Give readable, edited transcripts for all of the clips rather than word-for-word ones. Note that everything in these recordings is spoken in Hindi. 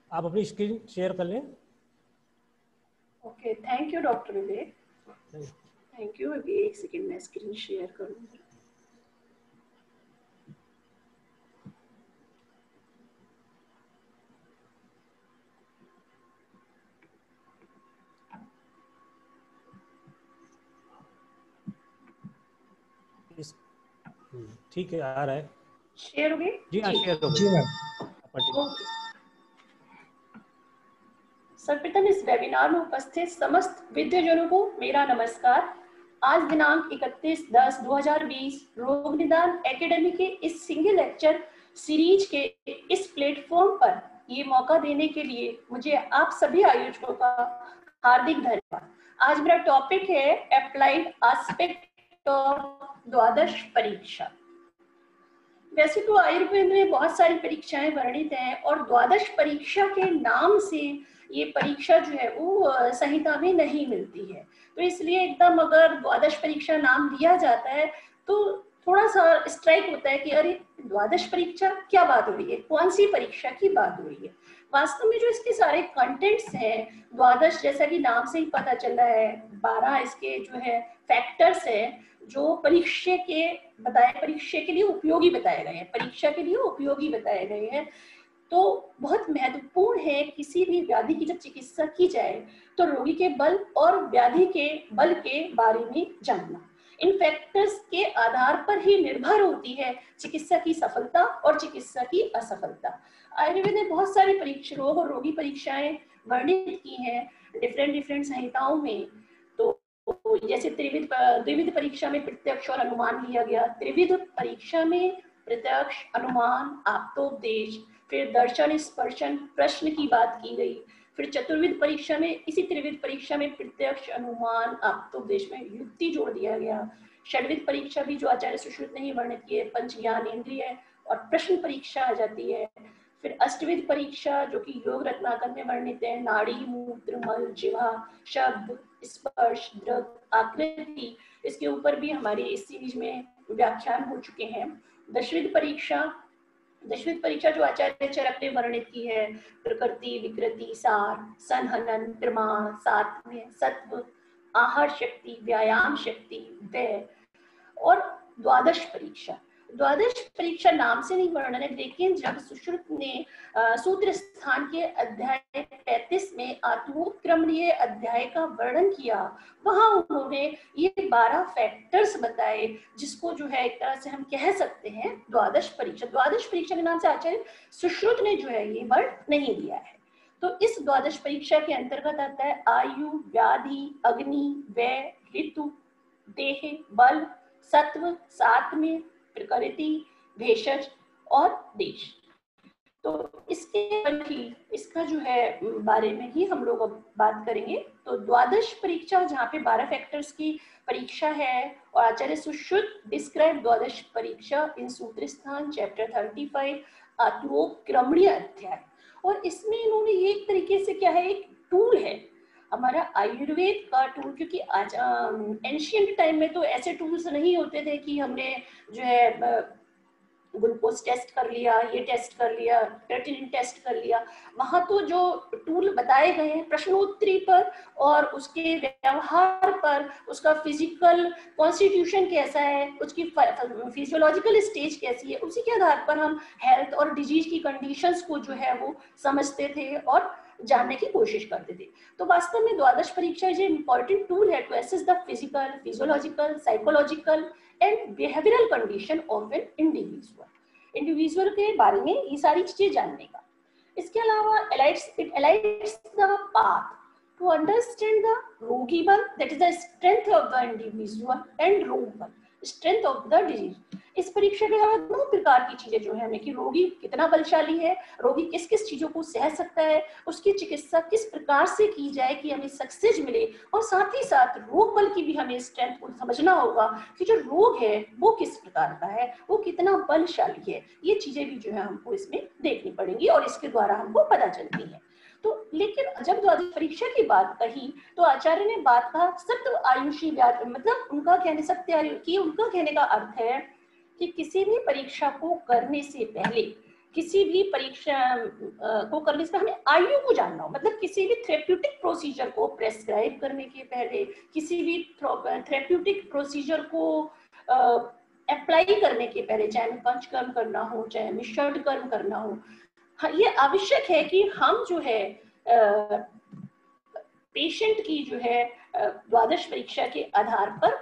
आप अपनी स्क्रीन शेयर कर लें। Okay, thank you doctor Vivek, thank you. अभी एक सेकेंड में स्क्रीन शेयर करूंगी। ठीक है, आ रहा है। शेयर हो गई? जी हाँ, शेयर हो जी गई। मैम। ओके। सर्वप्रथम इस वेबिनार में उपस्थित समस्त विद्याजनों को मेरा नमस्कार। आज दिनांक 31/10/2020 रोग निदान एकेडमी के इस सिंगल लेक्चर सीरीज के इस प्लेटफॉर्म पर ये मौका देने के लिए मुझे आप सभी आयोजकों का हार्दिक धन्यवाद। आज मेरा टॉपिक है अप्लाइड एस्पेक्ट ऑफ द्वादश परीक्षा। वैसे तो आयुर्वेद में बहुत सारी परीक्षाएं वर्णित हैं और द्वादश परीक्षा के नाम से ये परीक्षा जो है वो संहिता में नहीं मिलती है, तो इसलिए एकदम अगर द्वादश परीक्षा नाम दिया जाता है तो थोड़ा सा स्ट्राइक होता है कि अरे द्वादश परीक्षा क्या बात हो रही है, कौन सी परीक्षा की बात हो रही है। वास्तव में जो इसके सारे कंटेंट्स हैं, द्वादश जैसा कि नाम से ही पता चल रहा है, 12 इसके जो है फैक्टर्स हैं जो परीक्षा के लिए उपयोगी बताए गए हैं, परीक्षा के लिए उपयोगी बताए गए हैं। तो बहुत महत्वपूर्ण है किसी भी व्याधि की जब चिकित्सा की जाए तो रोगी के बल और व्याधि के बल के बारे में जानना। इन फैक्टर्स के आधार पर ही निर्भर होती है चिकित्सा की सफलता और चिकित्सा की असफलता। आयुर्वेद ने बहुत सारी परीक्षा रोग और रोगी परीक्षाएं वर्णित की हैं डिफरेंट संहिताओं में। तो जैसे द्विविध परीक्षा में प्रत्यक्ष और अनुमान लिया गया, त्रिविध परीक्षा में प्रत्यक्ष, अनुमान, आप्तोपदेश, फिर दर्शन, स्पर्शन, प्रश्न की बात की गई। फिर चतुर्विध परीक्षा में, इसी त्रिविध परीक्षा में प्रत्यक्ष, अनुमान, आप्तोपदेश में युक्ति जोड़ दिया गया। षड्विध परीक्षा भी जो आचार्य सुश्रुत ने ही वर्णित की है, पंच ज्ञान इंद्रिय और प्रश्न परीक्षा आ जाती है। फिर अष्टविध परीक्षा जो कि योग रत्नाकर में वर्णित है, नाड़ी, मूत्र, मल, जिह्वा, शब्द, स्पर्श, द्रव, आकृति, इसके ऊपर भी हमारे इस सीरीज में व्याख्यान हो चुके हैं। दशविध परीक्षा जो आचार्य चरक ने वर्णित की है, प्रकृति, विकृति, सार, संहनन, प्रमाण, सात्म्य, सत्व, आहार शक्ति, व्यायाम शक्ति, व्यय। और द्वादश परीक्षा नाम से नहीं वर्णन है, लेकिन जब सुश्रुत ने सूत्र स्थान के अध्याय 35 में आत्मोत्क्रमणीय अध्याय का वर्णन किया, वहां उन्होंने ये 12 फैक्टर्स बताए जिसको जो है एक तरह से हम कह सकते हैं द्वादश परीक्षा के नाम से आचार्य सुश्रुत ने जो है ये वर्ड नहीं दिया है। तो इस द्वादश परीक्षा के अंतर्गत आता है आयु, व्याधि, अग्नि, व्यय, ऋतु, देह, बल, सत्व, सात्म्य, प्रकृति, भेषज और देश। तो इसका जो है बारे में ही हम लोग अब बात करेंगे। तो द्वादश परीक्षा जहाँ पे 12 फैक्टर्स की परीक्षा है और आचार्य सुश्रुत डिस्क्राइब द्वादश परीक्षा इन सूत्र स्थान चैप्टर 35 आत्मोत्क्रमणीय अध्याय। और इसमें इन्होंने ये एक तरीके से क्या है, एक टूल है हमारा आयुर्वेद का टूल, क्योंकि आज एंशिएंट टाइम में तो ऐसे टूल्स नहीं होते थे कि हमने जो है ग्लूकोज टेस्ट कर लिया, ये टेस्ट कर लिया, क्रेटिनिन टेस्ट कर लिया। वहां तो जो टूल बताए गए हैं प्रश्नोत्तरी पर और उसके व्यवहार पर, उसका फिजिकल कॉन्स्टिट्यूशन कैसा है, उसकी फिजियोलॉजिकल स्टेज कैसी है, उसी के आधार पर हम हेल्थ और डिजीज की कंडीशंस को जो है वो समझते थे और जानने की कोशिश करते थे। तो वास्तव में द्वादश परीक्षा जो इंपॉर्टेंट टूल है to assess the physical, physiological, psychological and behavioural condition of an individual के बारे में ये सारी चीजें जानने का। इसके अलावा it alights the path to understand the रोगी बल, that is the strength of the individual, and रोग बल, स्ट्रेंथ ऑफ द डिजीज। इस परीक्षा के अलावा दो प्रकार की चीजें जो है हमें कि रोगी कितना बलशाली है, रोगी किस किस चीजों को सह सकता है, उसकी चिकित्सा किस प्रकार से की जाए कि हमें सक्सेस मिले, और साथ ही साथ रोग बल की भी हमें स्ट्रेंथ को समझना होगा कि जो रोग है वो किस प्रकार का है, वो कितना बलशाली है। ये चीजें भी जो है हमको इसमें देखनी पड़ेंगी और इसके द्वारा हमको पता चलती है। तो लेकिन जब द्वादश परीक्षा की बात कही तो आचार्य ने बात कहा सत्व आयुषी व्याधि, मतलब उनका कहने सत्य आयु की, उनका कहने का अर्थ है कि किसी भी परीक्षा को करने से पहले किसी भी परीक्षा को करने से हमें आयु को जानना हो, मतलब किसी भी थेरेप्यूटिक प्रोसीजर को प्रेस्क्राइब करने के पहले, किसी भी थेरेप्यूटिक प्रोसीजर को अप्लाई करने के पहले, चाहे पंचकर्म करना हो, चाहे षड कर्म करना हो, ये आवश्यक है कि हम जो है पेशेंट की जो है द्वादश परीक्षा के आधार पर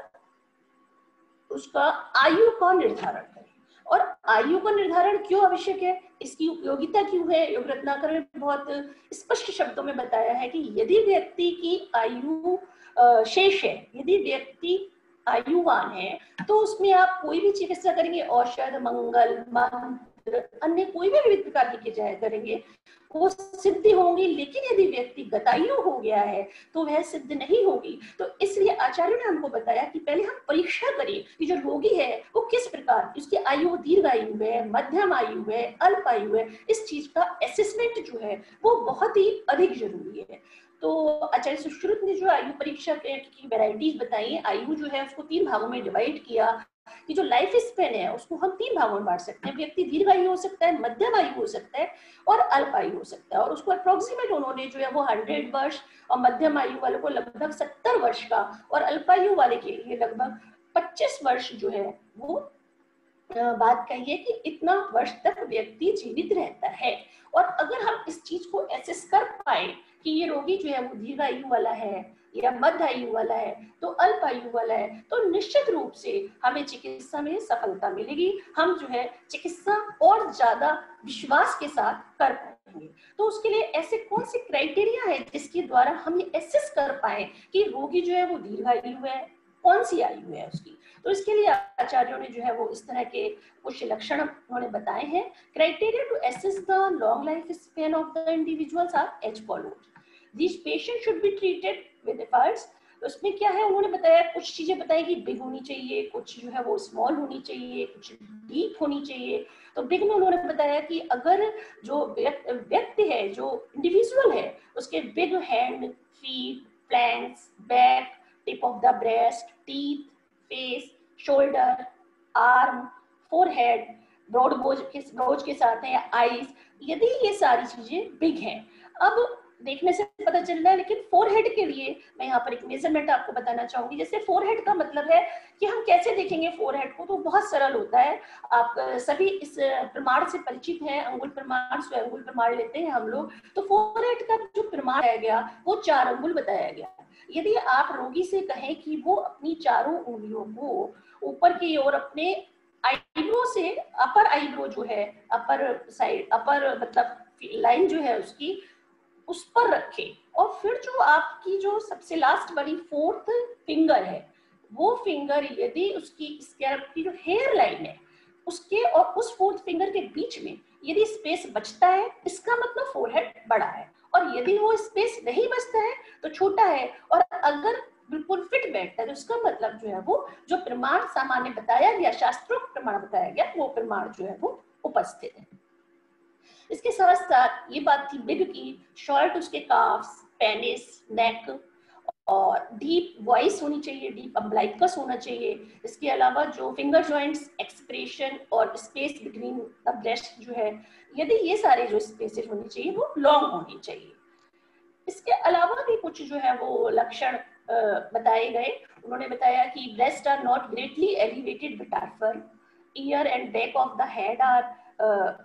उसका आयु का निर्धारण करें। और आयु का निर्धारण क्यों आवश्यक है, इसकी उपयोगिता क्यों है, योग रत्नाकर ने बहुत स्पष्ट शब्दों में बताया है कि यदि व्यक्ति की आयु शेष है, यदि व्यक्ति आयुवान है, तो उसमें आप कोई भी चिकित्सा करेंगे, औषध, मंगल, मंत्र, अन्य कोई भी विविध प्रकार की क्रियाएं करेंगे, वो सिद्धि होंगी। लेकिन यदि व्यक्ति गतायु हो गया है तो वह सिद्ध नहीं होगी। तो इसलिए आचार्य ने हमको बताया कि पहले हम परीक्षा करें कि जो रोगी है वो किस प्रकार, उसकी आयु दीर्घ आयु है, मध्यम आयु है, अल्प आयु है, इस चीज का असेसमेंट जो है वो बहुत ही अधिक जरूरी है। तो आचार्य सुश्रुत ने जो आयु परीक्षा की वैरायटीज बताई, आयु जो है उसको 3 भागों में डिवाइड किया कि जो लाइफ स्पेन है उसको हम 3 भागों में बांट सकते हैं। व्यक्ति दीर्घ आयु हो सकता है, मध्यम आयु हो सकता है और अल्प आयु हो सकता है। और उसको अप्रोक्सीमेट उन्होंने जो है वो 100 वर्ष और मध्यम आयु वाले को लगभग 70 वर्ष का और अल्प आयु वाले के लिए लगभग 25 वर्ष जो है वो बात कही है कि इतना वर्ष तक व्यक्ति जीवित रहता है। और अगर हम इस चीज को एसेस कर पाए कि ये रोगी जो है वो दीर्घ आयु वाला है या मध्य आयु वाला है तो अल्प आयु वाला है, तो निश्चित रूप से हमें चिकित्सा में सफलता मिलेगी। हम जो है चिकित्सा और ज्यादा विश्वास के साथ कर पाएंगे। तो उसके लिए ऐसे कौन से क्राइटेरिया है जिसके द्वारा हम ये एसेस कर पाए कि रोगी जो है वो दीर्घ आयु है, कौन सी आयु है उसकी। तो इसके लिए आचार्यों ने जो है वो इस तरह के कुछ लक्षण उन्होंने बताए हैं। Criteria to assess the long life span of the individuals are as follows. This patient should be treated with efforts. उसमें क्या है उन्होंने बताया, कुछ चीजें बताई कि बिग होनी चाहिए, कुछ जो है वो स्मॉल होनी चाहिए, कुछ डीप होनी चाहिए। तो बिग में उन्होंने बताया कि अगर जो व्यक्ति है, जो इंडिविजुअल है, उसके big hand, feet, flanks, back, tip of the breast, teeth, face, shoulder, arm, forehead, broad brows के साथ है, या आईज, यदि ये सारी चीजें बिग हैं। अब देखने से पता चल रहा है, लेकिन फोरहेड के लिए मैं यहाँ पर एक मेजरमेंट आपको बताना चाहूंगी। जैसे फोरहेड का मतलब है कि हम कैसे देखेंगे फोरहेड को, तो बहुत सरल होता है। आप सभी इस प्रमाण से परिचित हैं, अंगुल प्रमाण, स्वयंगुल प्रमाण लेते हैं हम लोग। तो फोरहेड का जो प्रमाण है गया वो 4 अंगुल बताया गया। यदि आप रोगी से कहें कि वो अपनी चारों उंगलियों को ऊपर की ओर अपने आईब्रो से, अपर आईब्रो जो है, अपर साइड, अपर मतलब लाइन जो है उसकी, उस पर रखे, और फिर जो आपकी जो सबसे लास्ट वाली 4th फिंगर है, वो फिंगर यदि उसकी स्कैल्प की जो हेयर लाइन है उसके और उस 4th फिंगर के बीच में यदि स्पेस बचता है, इसका मतलब फोरहेड बड़ा है। और यदि वो स्पेस नहीं बचता है तो छोटा है। और अगर बिल्कुल फिट बैठता है तो उसका मतलब जो है वो जो प्रमाण सामान्य बताया गया, शास्त्रोक्त प्रमाण बताया गया, वो प्रमाण जो है वो उपस्थित है। इसके साथ साथ ये बात थी बिग की, शॉर्ट उसके काफ्स, पेनिस, नेक, और डीप वॉइस होनी चाहिए, डीप अम्बलाइकस होना चाहिए। इसके अलावा जो फिंगर जॉइंट्स, एक्सप्रेशन और स्पेस बिटवीन द ब्रेस्ट जो है, यदि ये सारे जो स्पेसेस होनी चाहिए वो लॉन्ग होनी चाहिए। इसके अलावा भी कुछ जो है वो लक्षण बताए गए। उन्होंने बताया कि breast are not greatly elevated but are firm, ear and back of the head are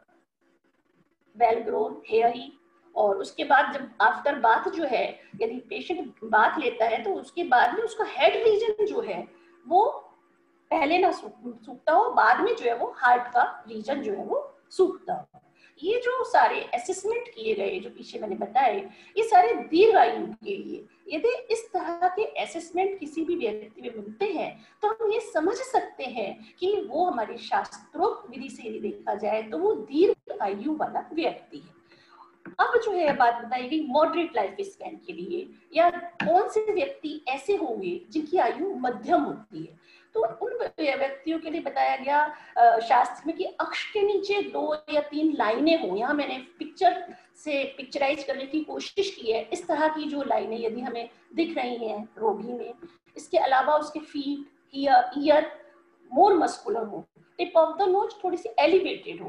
well grown, hairy. और उसके बाद जब आफ्टर बाथ जो है, यदि पेशेंट बाथ लेता है तो उसके बाद में उसका हेड रीजन जो है वो पहले ना सूखता हो, बाद में जो है वो हार्ट का रीजन जो है वो सूखता हो। ये जो सारे असेसमेंट किए गए जो पीछे मैंने बताए, ये सारे दीर्घ आयु के लिए। यदि इस तरह के असेसमेंट किसी भी व्यक्ति में मिलते हैं तो हम ये समझ सकते हैं कि वो हमारे शास्त्रोक्त विधि से यदि देखा जाए तो वो दीर्घ आयु वाला व्यक्ति है। अब जो है बात बताई गई मॉडरेट लाइफ स्पैन के लिए, या कौन से व्यक्ति ऐसे होंगे जिनकी आयु मध्यम होती है। तो उन व्यक्तियों के लिए बताया गया शास्त्र में कि अक्ष के नीचे 2 या 3 लाइनें हो। यहाँ मैंने पिक्चर से पिक्चराइज करने की कोशिश की है। इस तरह की जो लाइनें यदि हमें दिख रही हैं रोगी में, इसके अलावा उसके फीट, ईयर मोर मस्कुलर हो, टिप ऑफ द नोज थोड़ी सी एलिवेटेड हो,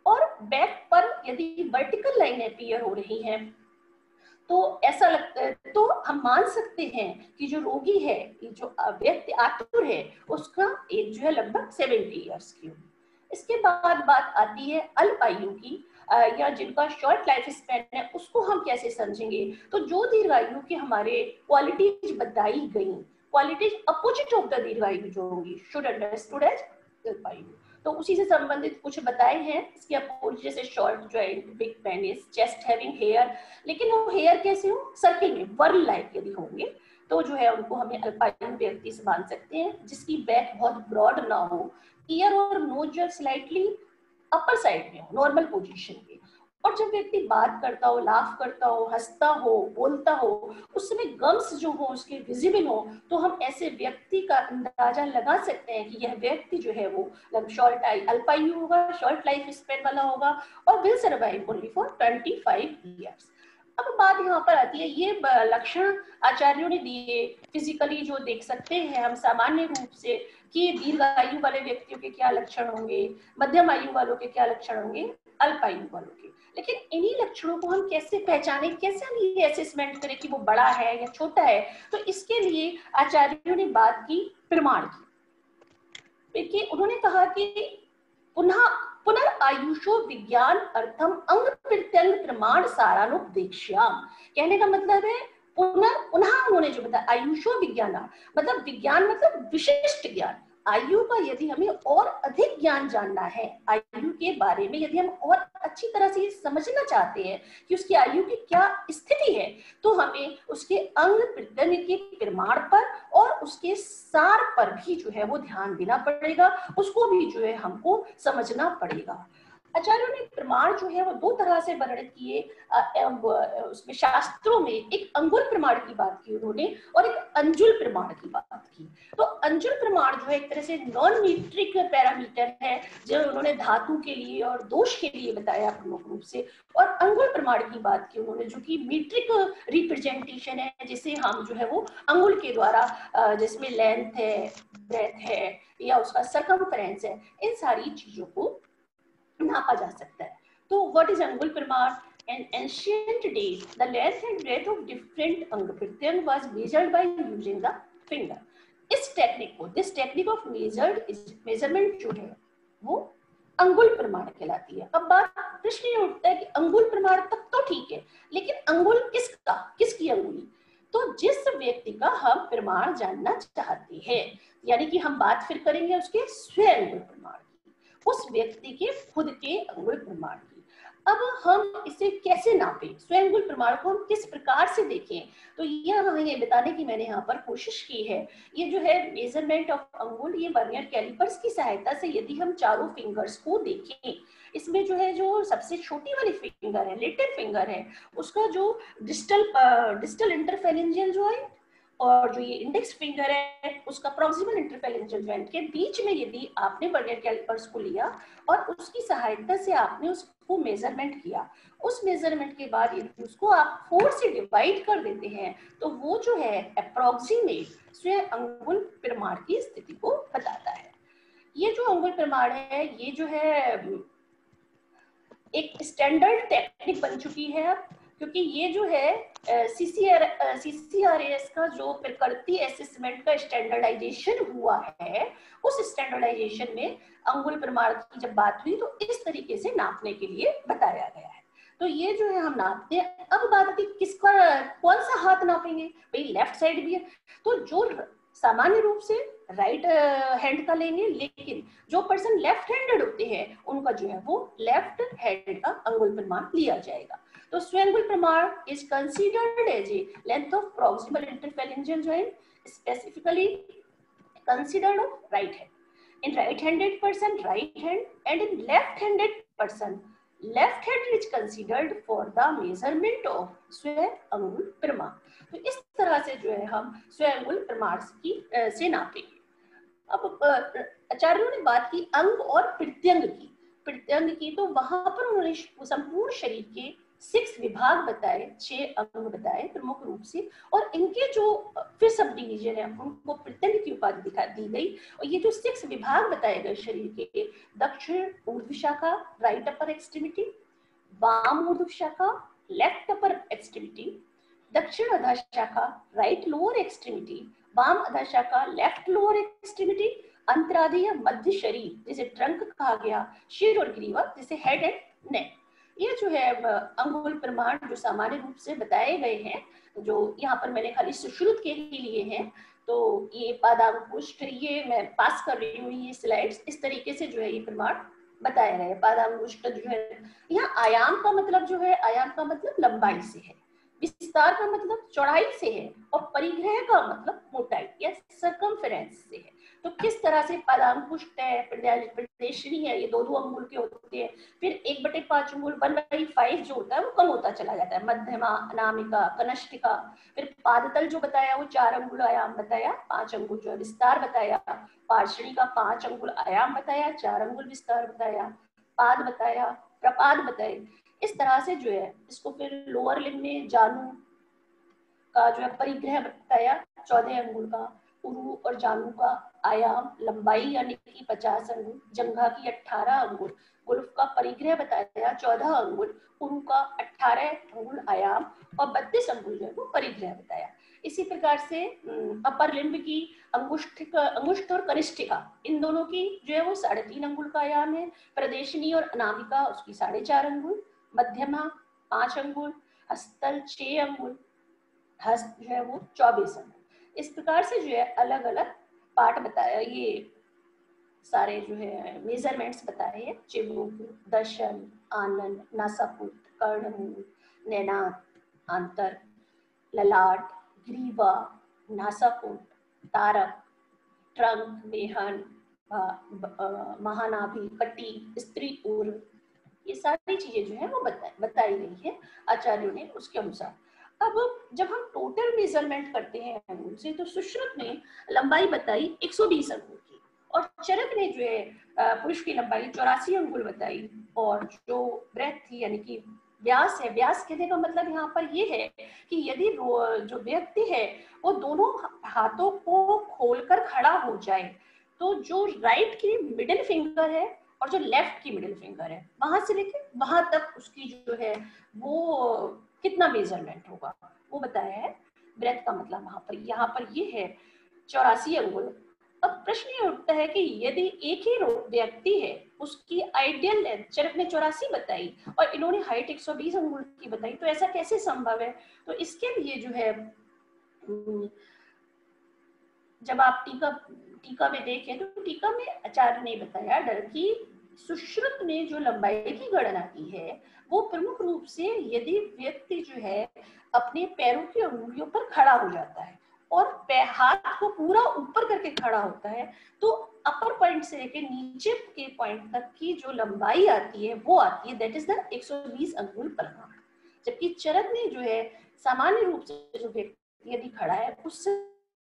और बैक पर यदि वर्टिकल लाइन अपीयर हो रही है तो ऐसा लगता है, तो हम मान सकते हैं कि जो रोगी है, जो व्यक्ति आतुर है, उसका एज जो है लगभग 70 इयर्स की होगी। इसके बाद बात आती है अल्प आयु की, या जिनका शॉर्ट लाइफ स्पैन है, उसको हम कैसे समझेंगे। तो जो दीर्घायु के हमारे क्वालिटीज बताई गई, क्वालिटीज अपोजिट ऑफ द दीर्घायु जो होंगी शुड अंडरस्टूड एज अल्प आयु। तो उसी से संबंधित कुछ बताए हैं इसके अपोजिट, जैसे short joint, big penis, chest having hair, लेकिन वो हेयर कैसे हो, सर्किल में वर्ल लाइक यदि होंगे तो जो है उनको हमें अल्पाइन व्यक्ति से मान सकते हैं, जिसकी बैक बहुत ब्रॉड ना हो, ईयर और नोज जो स्लाइटली अपर साइड में हो, नॉर्मल पोजीशन के, और जब व्यक्ति बात करता हो, लाफ करता हो, हंसता हो, बोलता हो, उस समय गम्स जो हो उसके विजिबल हो, तो हम ऐसे व्यक्ति का अंदाजा लगा सकते हैं कि यह व्यक्ति जो है वो शॉर्ट अल्पायु होगा, शॉर्ट लाइफ स्पैन वाला होगा और will survive only for 25 years. अब बात यहाँ पर आती है, ये लक्षण आचार्यों ने दिए, फिजिकली जो देख सकते हैं हम सामान्य रूप से कि दीर्घ आयु वाले व्यक्तियों के क्या लक्षण होंगे, मध्यम आयु वालों के क्या लक्षण होंगे, अल्प आयु वालों के। लेकिन इन्हीं लक्षणों को हम कैसे पहचाने, कैसे हम ये असेसमेंट करें कि वो बड़ा है या छोटा है, तो इसके लिए आचार्यों ने बात की प्रमाण की। देखिए उन्होंने कहा कि पुनर्आयुषो विज्ञान अर्थम अंग प्रत्यंग प्रमाण सारानुपदेक्ष्याम। कहने का मतलब है पुनः उन्होंने जो बताया आयुषो विज्ञान, मतलब विज्ञान मतलब विशिष्ट ज्ञान। आयु का यदि हमें और अधिक ज्ञान जानना है, आयु के बारे में यदि हम और अच्छी तरह से ये समझना चाहते हैं कि उसकी आयु की क्या स्थिति है, तो हमें उसके अंग प्रत्यंग के प्रमाण पर और उसके सार पर भी जो है वो ध्यान देना पड़ेगा, उसको भी जो है हमको समझना पड़ेगा। आचार्यों ने प्रमाण जो है वो दो तरह से वर्णित किए, उसमें शास्त्रों में एक अंगुल प्रमाण की बात की उन्होंने और एक अंजुल प्रमाण की बात की। तो अंजुल प्रमाण जो है एक तरह से नॉन मीट्रिक पैरामीटर है, जो उन्होंने धातु के लिए और दोष के लिए बताया प्रमुख रूप से, और अंगुल प्रमाण की बात की उन्होंने जो कि मीट्रिक रिप्रेजेंटेशन है, जिसे हम जो है वो अंगुल के द्वारा, जिसमें लेंथ है, ब्रेथ है या उसका सर्कमफेरेंस है, इन सारी चीजों को नापा जा सकता है। तो व्हाट इज अंगुल प्रमाण? In ancient days, the length and breadth of different अंग प्रत्यंग was measured by using the finger. इस टेक्निक को, दिस टेक्निक ऑफ मेजरमेंट जो है वो अंगुल प्रमाण कहलाती है। अब बात प्रश्न ये उठता है कि अंगुल प्रमाण तक तो ठीक है, लेकिन अंगुल किसका, किसकी अंगुली? तो जिस व्यक्ति का हम प्रमाण जानना चाहते हैं, यानी कि हम बात फिर करेंगे उसके स्वयं अंगुल प्रमाण, उस व्यक्ति के खुद के अंगुल प्रमाण की। अब हम इसे कैसे नापें, स्वयं अंगुल प्रमाण को हम किस प्रकार से देखें, तो ये बताने की मैंने यहाँ पर कोशिश की है। ये जो है मेजरमेंट ऑफ अंगुल, ये वर्नियर कैलिपर्स की सहायता से यदि हम चारों फिंगर्स को देखें, इसमें जो है जो सबसे छोटी वाली फिंगर है, लिटिल फिंगर है, उसका जो डिस्टल इंटरफेरेंजियल जॉइंट और जो ये इंडेक्स फिंगर है उसका प्रॉक्सिमल इंटरफेरेंजियल जॉइंट के बीच में यदि आपने वर्नियर कैलिपर्स को लिया और उसकी सहायता से आपने उसको मेजरमेंट किया, उस मेजरमेंट के बाद यदि उसको आप 4 से डिवाइड कर देते हैं, तो वो जो है अप्रोक्सीमेट स्वयं अंगुल प्रमाण की स्थिति को बताता है। ये जो अंगुल प्रमाण है, ये जो है एक स्टैंडर्ड टेक्निक बन चुकी है अब, क्योंकि ये जो है CCRAS का जो प्रकृति असेसमेंट का स्टैंडर्डाइजेशन हुआ है, उस स्टैंडर्डाइजेशन में अंगुल प्रमाण की जब बात हुई तो इस तरीके से नापने के लिए बताया गया है। तो ये जो है हम नापते हैं। अब बात आती है किसका, कौन सा हाथ नापेंगे, भाई लेफ्ट साइड भी है, तो जो सामान्य रूप से राइट हैंड का लेंगे, लेकिन जो पर्सन लेफ्ट हैंडेड होते हैं उनका जो है वो लेफ्ट हैंड का अंगुल प्रमाण लिया जाएगा। तो स्वयं अंगुल प्रमाण is considered as a length of proximal interphalangeal joint specifically considered of right hand, in right-handed person right hand and in left-handed person left hand is considered for the measurement of स्वयं अंगुल प्रमाण। तो इस तरह से जो है हम स्वयं अंगुल प्रमाण की से नापेंगे। अब आचार्यों ने बात की अंग और प्रत्यंग की, तो वहां पर उन्होंने संपूर्ण शरीर के 6 विभाग बताए, 6 अंग बताए प्रमुख रूप से, और इनके जो फिर सब डिवीजन है उनको प्रत्यंग की उपाधि दी गई। और ये जो 6 विभाग बताए गए शरीर के, दक्षिण ऊर्ध्व शाखा राइट अपर एक्सट्रीमिटी, वाम ऊर्ध्व शाखा लेफ्ट अपर एक्सट्रीमिटी, दक्षिण अधा शाखा राइट लोअर एक्सट्रीमिटी, वाम अधा शाखा लेफ्ट लोअर एक्सट्रीमिटी, अंतराधि या मध्य शरीर जिसे ट्रंक कहा गया, शिर और ग्रीवा जिसे हेड एंड नेक। ये जो है अंगुल प्रमाण जो सामान्य रूप से बताए गए हैं, जो यहाँ पर मैंने खाली सुश्रुत के ही लिए हैं। तो ये पादांगुष्ठ, ये मैं पास कर रही हूँ ये स्लाइड्स, इस तरीके से जो है ये प्रमाण बताए गए। पादांगुष्ठ जो है, यहाँ आयाम का मतलब जो है, आयाम का मतलब लंबाई से है, विस्तार का मतलब चौड़ाई से है, और परिग्रह का मतलब मोटाई या सर्कमफेरेंस से है। तो किस तरह से पादांगुष्ठ है, प्रदेशनी है, ये दो दो अंगुल के होते हैं। फिर 1/5 अंगुल 1/5 जो होता है वो कम होता चला जाता है, मध्यमा, अनामिका, कनिष्ठिका। फिर पादतल जो बताया वो 4 अंगुल आयाम बताया, 5 अंगुल जो है विस्तार बताया। पार्श्वनी का 5 अंगुल आयाम बताया, 4 अंगुल विस्तार बताया। पाद बताया, प्रपाद बताए। इस तरह से जो है इसको फिर लोअर लिंग में जानु का जो है परिग्रह बताया, 14 अंगुल का। उरु और जानु का आयाम, लंबाई यानी कि 50 अंगुल, जंघा की 18 अंगुल, गुल्फ का परिग्रह बताया 14 अंगुल, उरु का 18 अंगुल आयाम, और 32 अंगुल जो है वो परिग्रह बताया। इसी प्रकार से अपर लिंब की अंगुष्ठ और कनिष्ठिका, इन दोनों की जो है वो 3.5 अंगुल का आयाम है। प्रदेशनी और अनामिका उसकी 4.5 अंगुल, मध्यमा 5 अंगुल, हस्तल 6 अंगुल, हस्त जो है वो 24 अंगुल। इस प्रकार से जो है अलग अलग पार्ट बताया, ये सारे जो है मेजरमेंट्स बताए हैं। चिबुक, दर्शन, आनन, नासापुट, कर्णमूल, नैनात, आंतर, ललाट, ग्रीवा, नासापुट, तारक, ट्रंक, बेहन, महानाभि, कटी, स्त्री ऊर्व, ये सारी चीजें जो है वो बताई गई है आचार्यों ने उसके अनुसार। अब जब हम टोटल मेजरमेंट करते हैं अंगुल से, तो सुश्रुत ने लंबाई बताई 120 अंगुल की, और चरक ने जो है पुरुष की लंबाई 84 अंगुल बताई, और जो ब्रेथ थी यानी कि व्यास है, व्यास कहने का मतलब यहाँ पर ये है कि यदि जो व्यक्ति है वो दोनों हाथों को खोलकर खड़ा हो जाए, तो जो राइट की मिडिल फिंगर है और जो लेफ्ट की मिडिल फिंगर है, वहां से लेके वहां तक उसकी जो है वो कितना मेजरमेंट होगा वो बताया है। ब्रेथ का मतलब वहां पर, यहाँ पर ये है 84 अंगुल। अब प्रश्न ये उठता है कि यदि एक ही व्यक्ति है, उसकी आइडियल लेंथ चरक ने 84 बताई और इन्होंने हाइट 120 अंगुल की बताई, तो ऐसा कैसे संभव है? तो इसके लिए जो है जब आप टीका में देखें, तो टीका में आचार्य ने बताया कि सुश्रुत ने जो लंबाई की गणना की है वो प्रमुख रूप से यदि व्यक्ति जो है अपने पैरों की अंगुलियों पर खड़ा हो जाता है और हाथ को पूरा ऊपर करके खड़ा होता है, तो अपर पॉइंट से लेकर नीचे के पॉइंट तक की जो लंबाई आती है वो आती है, दैट इज द 120 अंगुल प्रमाण। जबकि चरक ने जो है सामान्य रूप से जो व्यक्ति यदि खड़ा है उससे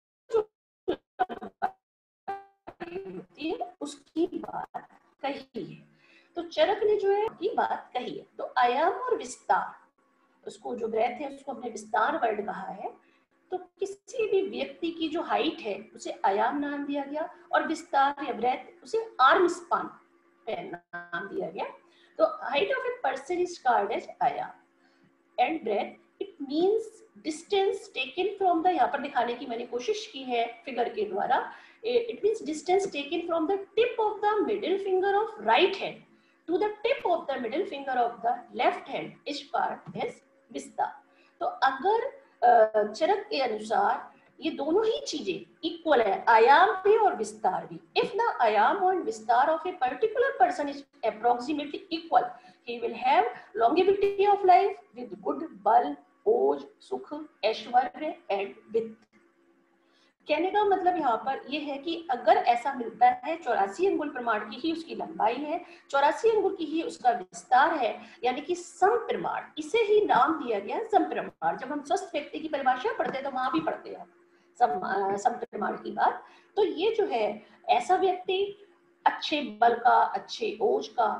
होती है उसकी बात कही है। तो चरक ने जो है की बात कही है। तो आयाम और विस्तार, उसको जो ब्रेथ है उसको हमने विस्तार वर्ड कहा है। तो किसी भी व्यक्ति की जो हाइट है उसे आयाम नाम दिया गया, और विस्तार या ब्रेथ उसे आर्म स्पान नाम दिया गया। तो height of a person is called as आयाम, and breadth it means distance taken from the, यहाँ पर दिखाने की मैंने कोशिश की है फिगर के द्वारा, it means distance taken from the tip of the middle finger of right hand to the tip of the middle finger of the left hand is called as विस्तार। तो अगर चरक के अनुसार ये दोनों ही चीजें इक्वल है, आयाम भी और विस्तार भी। इफ द आयाम और विस्तार of a particular person is approximately equal, he will have longevity of life with good बल, ओज, सुख, ऐश्वर्य एंड वित्त। कहने का मतलब यहाँ पर यह है कि अगर ऐसा मिलता है, 84 अंगुल प्रमाण की ही उसकी लंबाई है, 84 अंगुल की ही उसका विस्तार है, यानी कि सम प्रमाण, इसे ही नाम दिया गया सम प्रमाण। जब हम स्वस्थ व्यक्ति की परिभाषा पढ़ते हैं तो वहां भी पढ़ते हैं सम प्रमाण की बात। तो ये जो है ऐसा व्यक्ति अच्छे बल का, अच्छे ओज का,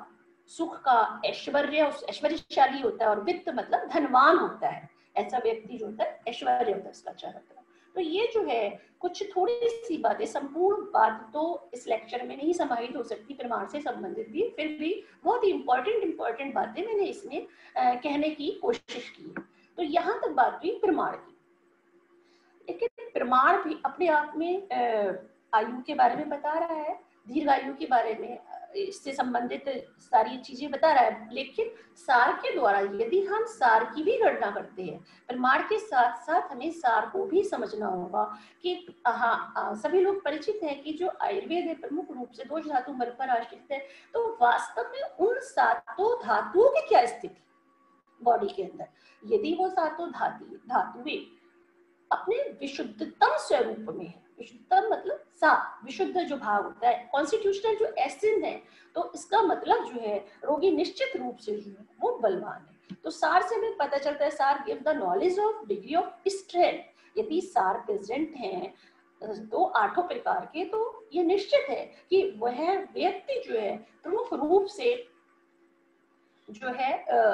सुख का, ऐश्वर्य ऐश्वर्यशाली होता है, और वित्त मतलब धनवान होता है। ऐसा व्यक्ति जो होता है ऐश्वर्य होता है उसका चरित्र। तो ये जो है कुछ थोड़ी सी बातें, संपूर्ण बात तो इस लेक्चर में नहीं समाहित हो सकती, प्रमाण से संबंधित भी, फिर भी बहुत ही इंपॉर्टेंट बातें मैंने इसमें कहने की कोशिश की है। तो यहाँ तक बात हुई प्रमाण की। लेकिन प्रमाण भी अपने आप में आयु के बारे में बता रहा है, दीर्घ आयु के बारे में, इससे संबंधित सारी चीजें बता रहा है, लेकिन सार के द्वारा यदि हम सार की भी गणना करते हैं, प्रमाण के साथ साथ हमें सार को भी समझना होगा कि हाँ, सभी लोग परिचित हैं कि जो आयुर्वेद है प्रमुख रूप से 2 धातु बल पर आश्रित है। तो वास्तव में उन 7 धातुओं की क्या स्थिति बॉडी के अंदर, यदि वो 7 धातुएं अपने विशुद्धतम स्वरूप में है, विशुद्धतम मतलब साफ, विशुद्ध जो भाव होता है, कॉन्स्टिट्यूशनल जो एसेंस है, तो इसका मतलब जो है रोगी निश्चित रूप से जो है वो बलवान है। तो सार से हमें पता चलता है, सार give the knowledge of degree of strength. यदि सार प्रेजेंट है तो 8 प्रकार के, तो ये निश्चित है कि वह व्यक्ति जो है प्रमुख रूप से जो है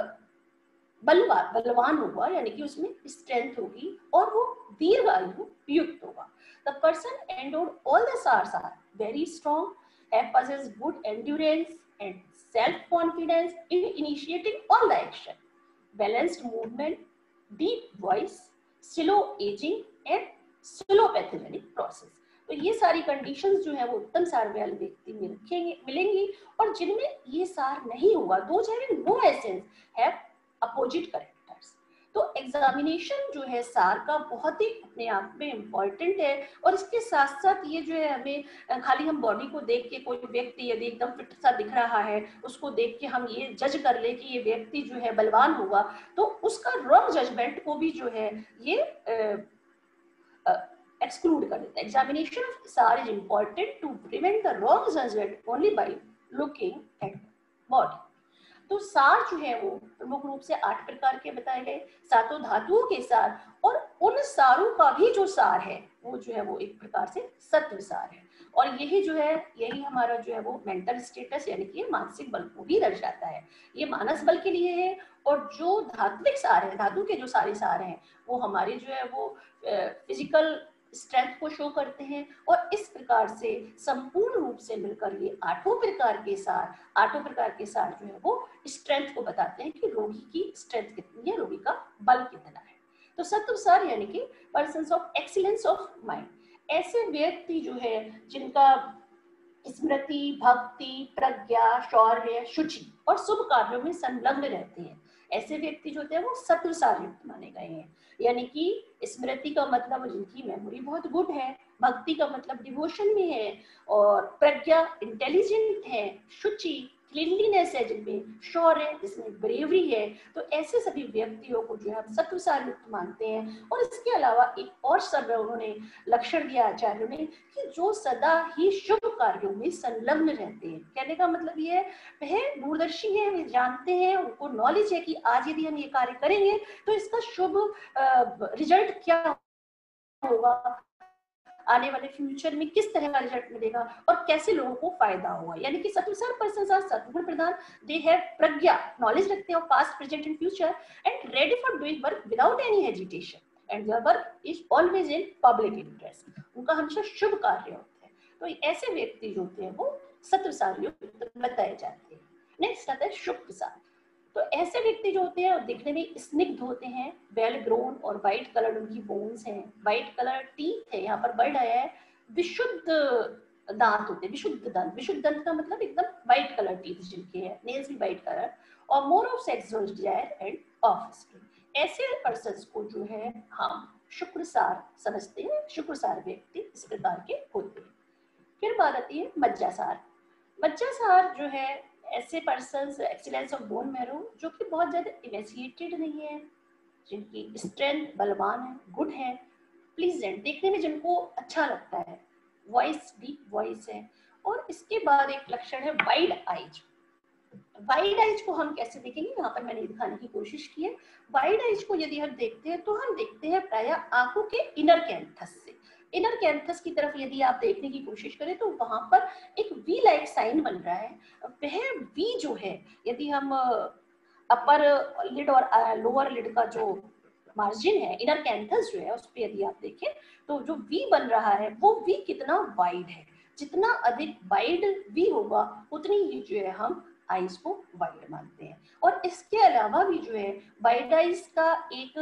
बलवान होगा, यानी कि उसमें स्ट्रेंथ होगी और वो दीर्घ आयु युक्त होगा। The person endured all the SARS are very strong, possess good endurance and self-confidence in initiating all the action, balanced movement, deep voice, slow aging and slow pathogenic process। तो ये सारी कंडीशंस जो है वो उत्तम सार वाले व्यक्ति में मिलेंगी, और जिनमें ये सार नहीं होगा, those having no essence have opposite characters. तो एग्जामिनेशन जो है सार का बहुत ही अपने आप में इम्पोर्टेंट है, और इसके साथ साथ ये जो है हमें खाली हम बॉडी को देख के, कोई व्यक्ति यदि एकदम फिट सा दिख रहा है उसको देख के हम ये जज कर ले कि ये व्यक्ति जो है बलवान होगा, तो उसका रॉन्ग जजमेंट को भी जो है ये एक्सक्लूड कर देता है। एग्जामिनेशन ऑफ सार is important to prevent the wrong judgement only by looking at body. तो सार जो है वो प्रमुख रूप से 8 प्रकार के बताए गए, 7 धातुओं के सार, और उन सारों का भी जो सार है वो जो है वो एक प्रकार से सत्व सार है। और यही जो है, यही हमारा जो है वो मेंटल स्टेटस, यानी कि मानसिक बल को भी दर्शाता है। ये मानस बल के लिए है, और जो धात्विक सार है, धातु के जो सारे सार हैं, वो हमारे जो है वो फिजिकल स्ट्रेंथ को शो करते हैं। और इस प्रकार से संपूर्ण रूप से मिलकर ये 8 प्रकार के सार जो है वो स्ट्रेंथ को बताते हैं कि रोगी की स्ट्रेंथ कितनी है, रोगी का बल कितना है। तो सत्व सार यानी कि persons of excellence of mind, ऐसे व्यक्ति जो है जिनका स्मृति, भक्ति, प्रज्ञा, शौर्य, शुचि और शुभ कार्यों में संलग्न रहते हैं, ऐसे व्यक्ति जो होते हैं वो सत्व सार युक्त माने गए हैं। यानी कि स्मृति का मतलब जिनकी मेमोरी बहुत गुड है, भक्ति का मतलब डिवोशन में है, और प्रज्ञा इंटेलिजेंट है, शुचि क्लीनलीनेस है जिनमें, शौर्य जिसमें ब्रेवरी है। तो ऐसे सभी व्यक्तियों को जो है हम सत्व सार युक्त मानते हैं। और इसके अलावा एक और शब्द उन्होंने लक्षण दिया आचार्यों ने कि जो सदा ही शुभ कार्यों में संलग्न रहते हैं। कहने का मतलब ये है वह दूरदर्शी है, वे जानते हैं, उनको नॉलेज है कि आज यदि हम ये कार्य करेंगे तो इसका शुभ रिजल्ट क्या होगा, आने वाले फ्यूचर में किस तरह का रिजल्ट मिलेगा और कैसे लोगों को फायदा होगा। यानी कि सत्वसार पर्सन्स आर सत्वगुण प्रधान, दे हैव प्रज्ञा, नॉलेज रखते हैं past, present and future, and ready for doing work without any hesitation, and their work is always in public interest. उनका हमेशा शुभ कार्य होते हैं। तो ऐसे व्यक्ति जो होते हैं वो सत्वसार युक्त बताए जाते हैं। नेक्स्ट आता है शुक्र सार। तो ऐसे व्यक्ति जो होते हैं दिखने में स्निग्ध होते हैं, वेल ग्रोन और व्हाइट कलर उनकी बोन्स हैं, व्हाइट कलर टीथ है, यहाँ पर वर्ड आया है, विशुद्ध दांत होते हैं, विशुद्ध दांत, विशुद्ध दांत का मतलब एकदम व्हाइट कलर टीथ जिनके हैं, नेल्स भी व्हाइट कलर, और more of sexual desire and offspring. ऐसे पर्सन्स को जो है हम शुक्रसार समझते हैं, शुक्रसार व्यक्ति इस प्रकार के होते हैं। फिर बात आती है मज्जासार। मज्जासार जो है ऐसे persons excellence of bone marrow जो कि बहुत ज्यादा इमेसिएटेड नहीं है, जिनकी स्ट्रेंथ बलवान है, गुड है, प्लीजेंट, देखने में जिनको अच्छा लगता है, वॉइस डीप वॉइस है। और इसके बाद एक लक्षण है वाइड आइज। वाइड आइज को हम कैसे देखेंगे, यहाँ पर मैंने दिखाने की कोशिश की है। वाइड आइज को यदि हम देखते हैं तो हम देखते हैं प्रायः आंखों के इनर कैंथस से, इनर कैंथस की तरफ यदि आप देखने की कोशिश करें तो वहां पर एक वी लाइक साइन बन रहा है। वह वी जो है, यदि हम अपर लिड और लोअर लिड का जो मार्जिन है, इनर कैंथस जो है, उस पर यदि आप देखें तो जो वी बन रहा है वो वी कितना वाइड है। जितना अधिक वाइड वी होगा उतनी ही जो है हम आइज को वाइड मानते हैं। और इसके अलावा भी जो है वाइड आइज का एक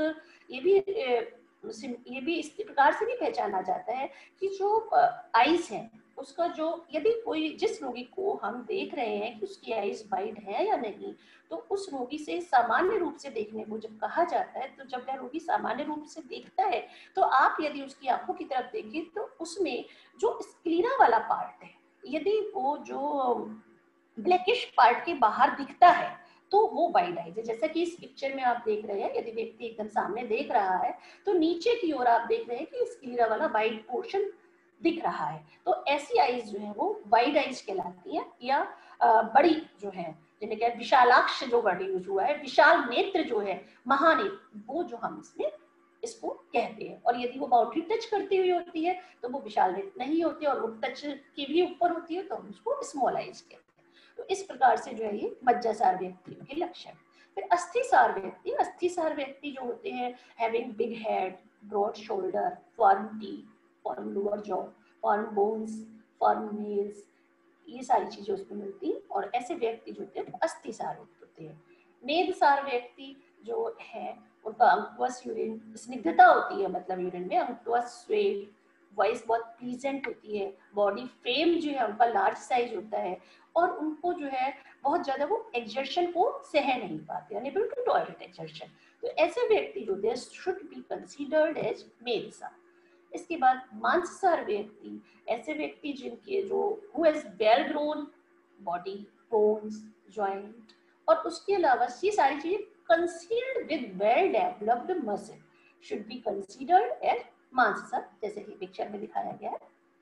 ये भी इस प्रकार से भी पहचाना जाता है कि जो आइज है उसका जो, यदि कोई जिस रोगी को हम देख रहे हैं कि उसकी आइज वाइड है या नहीं, तो उस रोगी से सामान्य रूप से देखने को जब कहा जाता है, तो जब वह रोगी सामान्य रूप से देखता है तो आप यदि उसकी आंखों की तरफ देखें तो उसमें जो स्क्लीरा वाला पार्ट है, यदि वो जो ब्लैकिश पार्ट के बाहर दिखता है तो वो वाइड आइज है। जैसा कि इस पिक्चर में आप देख रहे हैं, यदि व्यक्ति एकदम सामने देख रहा है तो नीचे की ओर आप देख रहे हैं कि स्क्लीरा वाला वाइड पोर्शन दिख रहा है, तो ऐसी आइज जो है वो वाइड आइज कहलाती है। या बड़ी जो है, जिन्हें क्या विशालाक्ष जो वर्ड यूज हुआ है, विशाल नेत्र जो है, महानेत्र, वो जो हम इसमें इसको कहते हैं। और यदि वो बाउंड्री टच करती हुई होती है तो वो विशाल नेत्र नहीं होती, और वो टच की भी ऊपर होती है तो हम उसको स्मॉल आइज कहते हैं। तो इस प्रकार से जो है ये मज्जासार व्यक्तियों के लक्षण। फिर अस्थिसार व्यक्ति, अस्थिसार व्यक्ति जो होते हैं having big head, broad shoulder, firm teeth, firm lower jaw, firm bones, firm nails, ये सारी चीजें उसमें मिलती हैं। और ऐसे व्यक्ति जो होते हैं अस्थिसार होते हैं। मेदसार व्यक्ति जो है उनका अंकुश यूरिन, स्निग्धता होती है, मतलब यूरिन में अंकुश स्वेट, वॉइस बहुत प्लीजेंट होती है, बॉडी फ्रेम जो है उनका लार्ज साइज होता है, और उनको जो है बहुत ज्यादा वो एक्सर्शन को सह नहीं पाते, अनेबल टू टॉलरेट एक्सर्शन। तो ऐसे व्यक्ति जो they should be considered as मेदसार। इसके बाद मांससार व्यक्ति, ऐसे व्यक्ति जिनके जो who has well grown body, bones, joint, और उसके अलावा ये सारी चीजें concealed with well developed muscle should be considered as मांससार, जैसे कि पिक्चर में दिखाया गया है।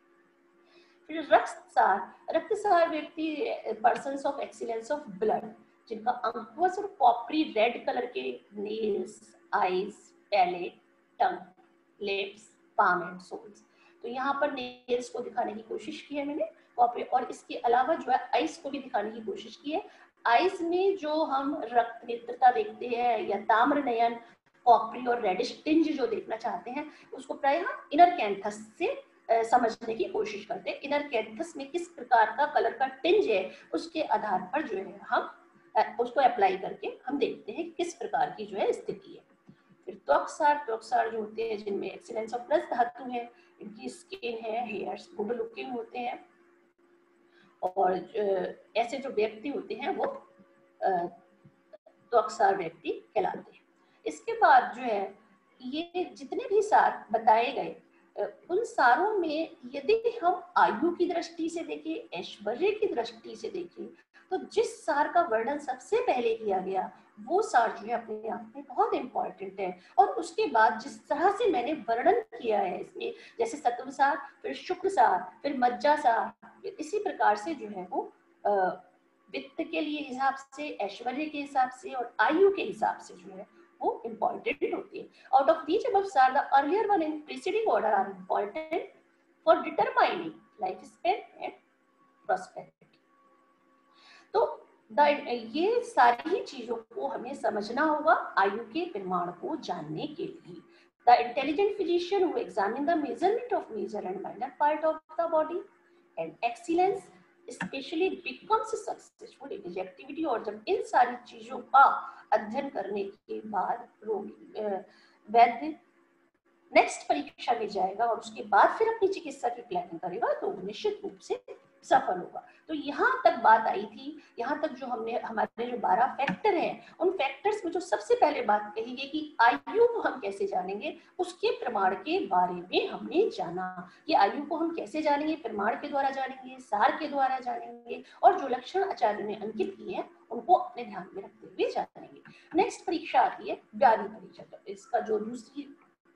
फिर रक्तसार, रक्तसार व्यक्ति persons of excellence of blood, जिनका अंकुश और कॉपरी रेड कलर के nails, eyes, palate, tongue, lips, palm and soles. तो यहाँ पर नेल्स को दिखाने की कोशिश की है मैंने, कॉपरी, और इसके अलावा जो है आइज को भी दिखाने की कोशिश की है। आइज में जो हम रक्त नेत्रता देखते हैं या ताम्र नयन, कॉपरी और रेडिश टिंज जो देखना चाहते हैं, उसको प्रायः इनर कैंथस से समझने की कोशिश करते हैं। इनर कैंथस में किस प्रकार का कलर का टिंज है उसके आधार पर जो है हम उसको अप्लाई करके हम देखते हैं किस प्रकार की जो है स्थिति है। फिर त्वकसार, त्वकसार जो होते हैं जिनमें एक्सीलेंस ऑफ रस धातु है, इनकी स्किन है, हेयर्स गुड लुकिंग होते हैं, और ऐसे जो व्यक्ति होते हैं वो त्वकसार व्यक्ति कहलाते हैं। इसके बाद जो है ये जितने भी सार बताए गए, उन सारों में यदि हम आयु की दृष्टि से देखें, ऐश्वर्य की दृष्टि से देखें, तो जिस सार का वर्णन सबसे पहले किया गया वो सार जो है अपने आप में बहुत इंपॉर्टेंट है। और उसके बाद जिस तरह से मैंने वर्णन किया है इसमें, जैसे सत्वसार, फिर शुक्रसार, फिर मज्जासार, इसी प्रकार से जो है वो वित्त के लिए हिसाब से, ऐश्वर्य के हिसाब से और आयु के हिसाब से जो है वो इम्पॉर्टेंट होती है। आउट ऑफ these above सार, the earlier one in preceding order are important for determining lifespan and prosperity. तो ये सारी ही चीजों को हमें समझना होगा आयु के परिमाण को जानने के लिए। The intelligent physician who examine the measurement of major and minor part of the body and excellence especially becomes successful in his activity। और जब इन सारी चीजों का अध्ययन करने के बाद रोगी वैद्य नेक्स्ट परीक्षा में जाएगा और उसके बाद फिर अपनी चिकित्सा की प्लानिंग करेगा तो निश्चित रूप से सफल होगा। तो यहाँ तक बात आई थी, यहाँ तक जो हमने हमारे जो 12 फैक्टर हैं, उन फैक्टर्स में जो सबसे पहले बात कही गई कि आयु को हम कैसे जानेंगे, उसके प्रमाण के बारे में हमने जाना। कि आयु को हम कैसे जानेंगे, प्रमाण के द्वारा जानेंगे, सार के द्वारा जानेंगे, और जो लक्षण आचार्य ने अंकित किए हैं उनको अपने ध्यान में रखते हुए जानेंगे। नेक्स्ट परीक्षा आती है व्याधि परीक्षा। तो इसका जो दूसरी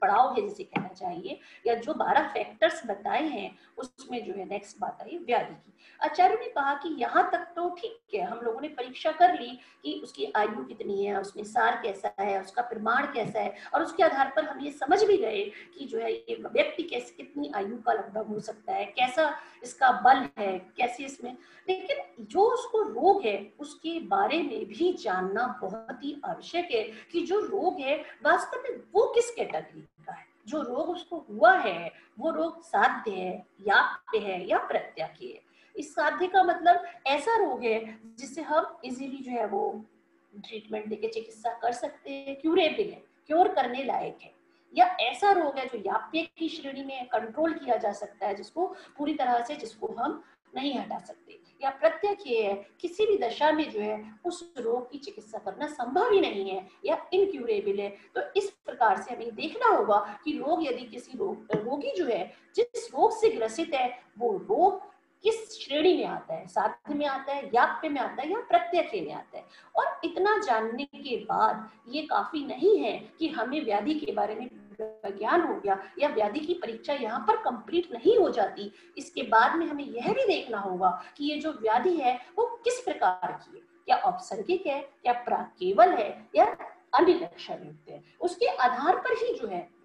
पड़ाव है जिसे कहना चाहिए, या जो 12 फैक्टर्स बताए हैं उसमें जो है नेक्स्ट बात आई व्याधि की। आचार्य ने कहा कि यहाँ तक तो ठीक है, हम लोगों ने परीक्षा कर ली कि उसकी आयु कितनी है, उसमें सार कैसा है, उसका प्रमाण कैसा है, और उसके आधार पर हम ये समझ भी गए कि जो है ये व्यक्ति कैसे कितनी आयु का लगभग हो सकता है, कैसा इसका बल है, कैसे इसमें, लेकिन जो उसको रोग है उसके बारे में भी जानना बहुत ही आवश्यक है कि जो रोग है वास्तव में वो किस कैटेगरी का है, जो रोग उसको हुआ है वो रोग साध्य है, याप्य है या प्रत्याख्य है। इस साध्य का मतलब ऐसा रोग है जिससे हम इजीली जो है वो ट्रीटमेंट देके चिकित्सा कर सकते हैं, क्यूरेबल है, क्योर करने लायक है, या ऐसा रोग है जो याप्य की श्रेणी में कंट्रोल किया जा सकता है, जिसको पूरी तरह से जिसको हम नहीं हटा सकते, या प्रत्याख्य है, किसी भी दशा में जो है उस रोग की चिकित्सा करना संभव ही नहीं है या इनक्यूरेबल है। तो इस प्रकार से हमें देखना होगा कि रोग यदि किसी रोगी जो है जिस रोग से ग्रसित है वो रोग किस श्रेणी में आता है, साध्य में आता है, याप्य में आता है या प्रत्याख्य में आता है। और इतना जानने के बाद ये काफी नहीं है कि हमें व्याधि के बारे में ज्ञान हो गया या व्याधि की परीक्षा यहाँ पर कंप्लीट नहीं हो जाती। इसके बाद में हमें यह भी देखना होगा कि ये जो व्याधि है वो किस प्रकार की है, क्या औपसर्गिक है, क्या प्राकेवल है या अन्य लक्षण युक्त है। उसके आधार पर ही जो है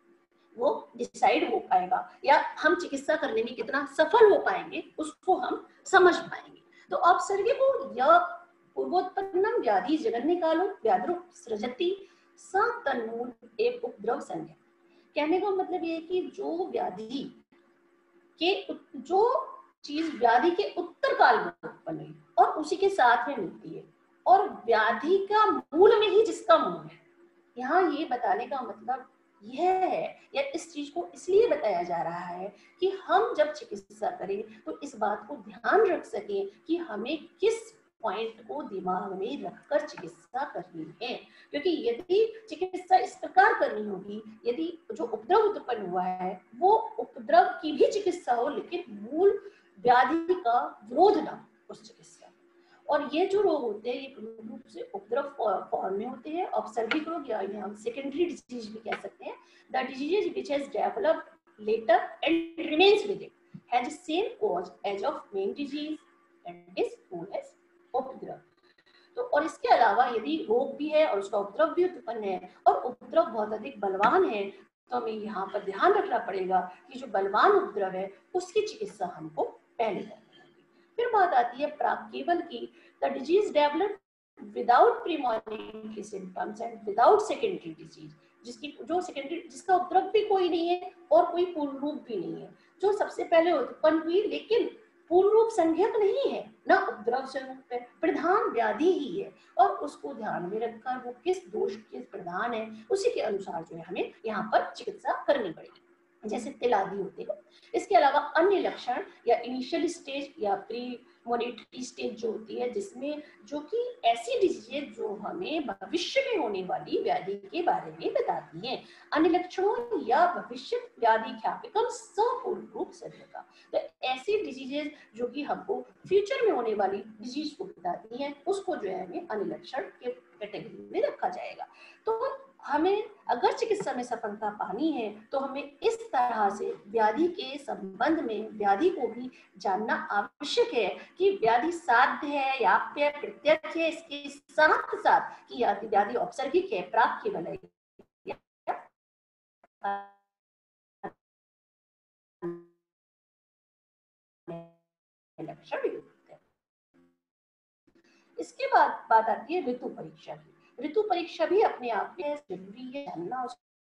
वो डिसाइड हो पाएगा या हम चिकित्सा करने में कितना सफल हो पाएंगे उसको हम समझ पाएंगे। तो औपसर्गिको या पूर्वोत्पन्नम व्याधि जगन्य कालो व्याधि सृजति सा तन्मूल एक उपद्रव संज्ञा। कहने का मतलब ये है कि जो व्याधि के जो चीज व्याधि के उत्तर काल में उत्पन्न हुई और उसी के साथ में मिलती है, और व्याधि का मूल में ही जिसका मूल है, यहाँ ये बताने का मतलब यह है या इस चीज को इसलिए बताया जा रहा है कि हम जब चिकित्सा करें तो इस बात को ध्यान रख सकें कि हमें किस पॉइंट को दिमाग में रखकर चिकित्सा करनी है। क्योंकि यदि चिकित्सा इस प्रकार करनी होगी, यदि जो उपद्रव उत्पन्न हुआ है वो उपद्रव की भी चिकित्सा हो लेकिन मूल व्याधि का विरोध ना उस चिकित्सा। और ये जो रोग होते हैं ये पूर्ण रूप से उपद्रव फॉर्म में होते हैं, ऑब्सर्विक रोग या हम सेकेंडरी डिजीज भी कह सकते हैं। The disease which has developed later and remains with it has same cause as of main disease and is known as उपद्रव। तो और इसके अलावा यदि रोग भी है और उसका उपद्रव भी उत्पन्न है और उपद्रव बहुत अधिक बलवान है तो हमें यहाँ पर ध्यान रखना पड़ेगा कि जो बलवान उपद्रव है उसकी चिकित्सा हमको पहले करनी होगी। फिर बात आती है प्राकेवल की। The disease develop without premonitory symptoms and without secondary disease, जिसका उपद्रव भी कोई नहीं है और कोई पूर्ण रूप भी नहीं है, जो सबसे पहले उत्पन्न हुई लेकिन पूर्ण रूप संज्ञक नहीं है ना उपद्रव संज्ञक है, प्रधान व्याधि ही है, और उसको ध्यान में रखकर वो किस दोष के प्रधान है उसी के अनुसार जो है हमें यहाँ पर चिकित्सा करनी पड़ेगी, जैसे तिल आदि होते हैं। इसके अलावा अन्य लक्षण या इनिशियल स्टेज या प्री मोनिटरी स्टेज जो होती है, जिसमें जो कि ऐसी डिजीज जो हमें भविष्य में होने वाली व्याधि के बारे में बताती हैं। अन्य लक्षणों या भविष्य व्याधि ख्यापिकम संपूर्ण रूप से होगा। तो ऐसी डिजीजेज जो कि हमको फ्यूचर में होने वाली डिजीज को बताती हैं उसको जो है हमें अन्य लक्षण के कैटेगरी में रखा जाएगा। तो हमें अगर चिकित्सा में सफलता पानी है तो हमें इस तरह से व्याधि के संबंध में व्याधि को भी जानना आवश्यक है कि व्याधि साध्य है, याप्य है, प्रत्यक्ष है, इसके साथ साथ कि व्याधि औपसर्गिक है, प्राकेवल है, लक्षण युक्त है। इसके बाद बात आती है ऋतु परीक्षा की। ऋतु परीक्षा भी अपने आप में जरूरी है जानना,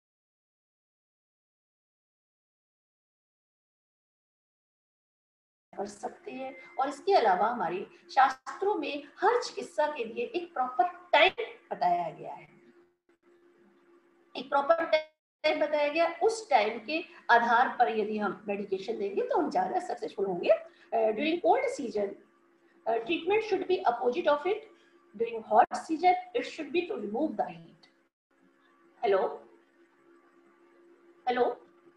कर सकते हैं। और इसके अलावा हमारे शास्त्रों में हर चिकित्सा के लिए एक प्रॉपर टाइम बताया गया है, एक प्रॉपर टाइम बताया गया। उस टाइम के आधार पर यदि हम मेडिकेशन देंगे तो हम ज्यादा सक्सेसफुल होंगे। During cold season treatment should be opposite of it, during hot season it should be to remove the heat. Hello hello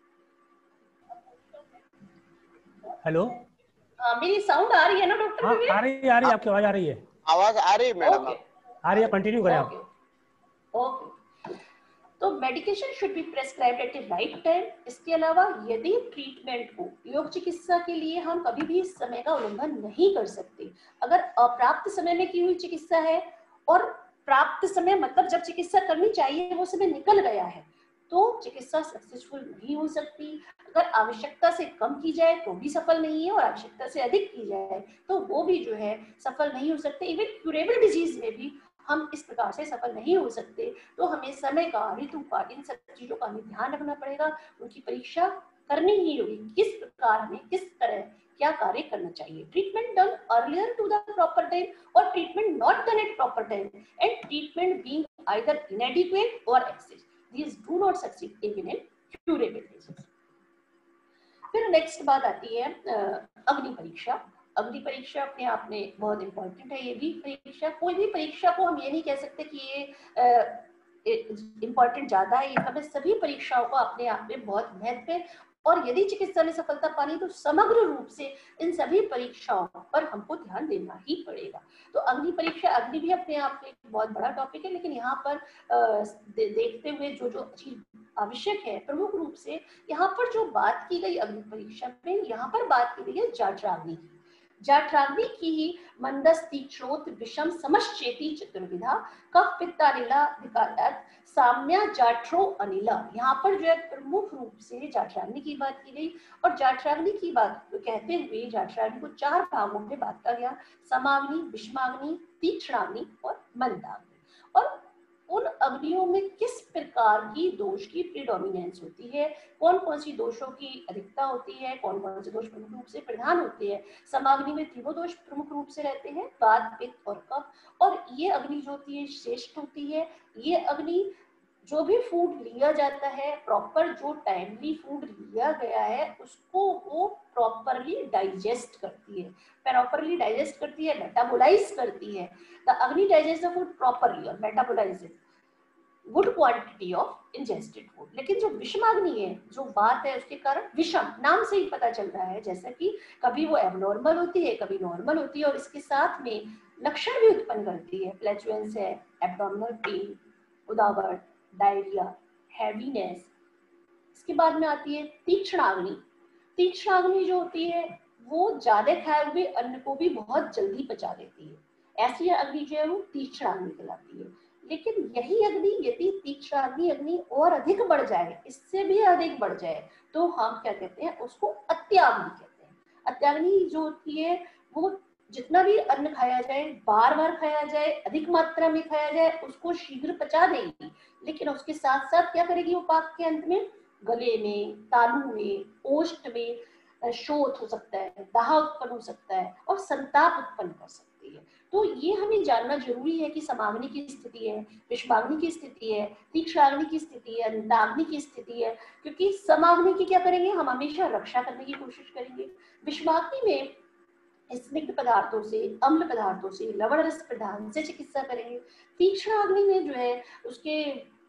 hello, मेरी साउंड आ रही है ना डॉक्टर? हाँ आ रही है, आपकी आवाज आ रही है, आवाज आ रही है मैडम? ओके आ रही है, कंटिन्यू करें आप। ओके। तो medication should be prescribed at the right time. इसके अलावा यदि ट्रीटमेंट को योग चिकित्सा के लिए हम कभी भी इस समय का उल्लंघन नहीं कर सकते। अगर अप्राप्त समय में की हुई चिकित्सा है और प्राप्त समय मतलब जब चिकित्सा करनी चाहिए वो समय निकल गया है, तो चिकित्सा सक्सेसफुल नहीं हो सकती। अगर आवश्यकता से कम की जाए तो भी सफल नहीं है और आवश्यकता से अधिक की जाए तो वो भी जो है सफल नहीं हो सकते। इवन क्यूरेबल डिजीज में भी हम इस प्रकार से सफल नहीं हो सकते। तो हमें समय का, ऋतु का, इन सब चीजों का हमें ध्यान रखना पड़ेगा, उनकी परीक्षा करनी ही होगी, किस प्रकार हमें किस तरह क्या कार्य करना चाहिए। Treatment done earlier to the proper time और treatment not done at proper time and treatment being either inadequate और excess, these do not succeed even in curable disease। फिर नेक्स्ट बात आती है अग्नि परीक्षा। अग्नि परीक्षा अपने आप में बहुत इंपॉर्टेंट है। ये भी परीक्षा, कोई भी परीक्षा को हम ये नहीं कह सकते कि ये इंपॉर्टेंट ज्यादा है, हमें सभी परीक्षाओं का अपने आप में बहुत महत्व है। और यदि चिकित्सा में सफलता पानी तो समग्र रूप से इन सभी परीक्षाओं पर हमको ध्यान देना ही पड़ेगा। तो अग्नि परीक्षा, अग्नि भी अपने आप में बहुत बड़ा टॉपिक है, लेकिन यहाँ पर देखते हुए जो जो चीज आवश्यक है, प्रमुख रूप से यहाँ पर जो बात की गई अग्नि परीक्षा में, यहाँ पर बात की गई है जाठराग्नि की। जाठराग्नि की ही मंदस्ति श्रोत विषम समश्चेती चतुर्विधा कफ पित्तानिला अधिकारात साम्या जाठरो अनिला। यहाँ पर जो है प्रमुख रूप से जाठराग्नि की बात की गई और जाठराग्नि की बात कहते हुए जाठराग्नि को 4 भागों में बांटा गया, समाग्नि, विषमाग्नि, तीक्ष्णाग्नि और मंदाग्नि। और उन अग्नियों में किस प्रकार की दोष की प्रीडोमिनेंस होती है, कौन कौन सी दोषों की अधिकता होती है, कौन कौन से दोष प्रमुख रूप से प्रधान होते हैं। समाग्नि में त्रिभुज प्रमुख रूप से रहते हैं, वात, पित्त और कफ। और ये अग्नि जो होती है श्रेष्ठ होती है। ये अग्नि जो भी फूड लिया जाता है, प्रॉपर जो टाइमली फूड लिया गया है उसको वो प्रॉपरली डाइजेस्ट करती है, प्रॉपरली डाइजेस्ट करती है, मेटाबोलाइज करती है। The agni digest the food properly और metabolise good quantity of ingested food. लेकिन जो विषमाग्नि है, जो बात है, उसके कारण विषम नाम से ही पता चल रहा है, जैसा कि कभी वो एबनॉर्मल होती है, कभी नॉर्मल होती है और इसके साथ में लक्षण भी उत्पन्न करती है। फ्लैचुलेंस है, एब्डोमिनल पेन, उदावट, डायरिया, हैवीनेस। इसके बाद में आती है तीक्ष्णाग्नि। तीक्ष्णाग्नि जो होती है वो ज्यादा खाए हुए अन्न को भी बहुत जल्दी पचा देती है। ऐसी अग्नि जो है वो तीक्ष्णाग्नि कहलाती है। लेकिन यही अग्नि यदि तीक्ष्णाग्नि अग्नि और अधिक बढ़ जाए, इससे भी अधिक बढ़ जाए, तो हम क्या कहते हैं, उसको अत्याग्नि कहते हैं। अत्याग्नि जो होती है वो जितना भी अन्न खाया जाए, बार बार खाया जाए, अधिक मात्रा में खाया जाए, उसको शीघ्र पचा देगी, लेकिन उसके साथ साथ क्या करेगी वो पाक के अंत में गले में, तालू में, ओष्ठ में शोथ हो सकता है, दाह उत्पन्न हो सकता है और संताप उत्पन्न कर सकती है। तो ये हमें जानना जरूरी है कि समाग्नि की स्थिति है, विषमाग्नि की स्थिति है, तीक्ष्णाग्नि की स्थिति है, अंताग्नि की स्थिति है। क्योंकि समाग्नि की क्या करेंगे, हम हमेशा रक्षा करने की कोशिश करेंगे। विषमाग्नि में स्निग्ध पदार्थों से, अम्ल पदार्थों से, लवण रस प्रदान से चिकित्सा करेंगे। तीक्ष्णाग्नि में जो है उसके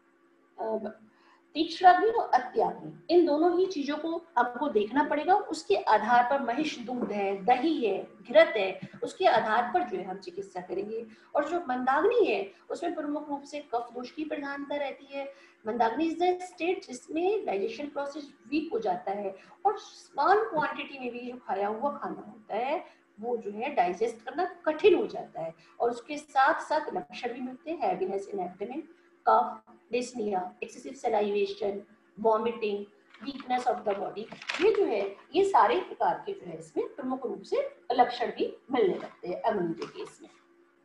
तीक्ष्णाग्नि और अत्याग्नि, इन दोनों ही चीजों को आपको देखना पड़ेगा। उसके आधार पर महिष दूध है, दही है, घृत है, उसके आधार पर जो है हम चिकित्सा करेंगे। और जो मंदाग्नि है उसमें प्रमुख रूप से कफ दोष की प्रधानता रहती है। मंदाग्नि इज द स्टेट जिसमें डाइजेशन प्रोसेस वीक हो जाता है और स्मॉल क्वांटिटी में भी जो खाया हुआ खाना होता है वो जो है डाइजेस्ट करना कठिन हो जाता है। और उसके साथ साथ लक्षण भी मिलते हैं, heaviness in abdomen, cough, dyspnoea, excessive salivation, vomiting, weakness of the body. ये जो है ये सारे प्रकार के जो है इसमें प्रमुख रूप से लक्षण भी मिलने लगते हैं अग्नि के केस में।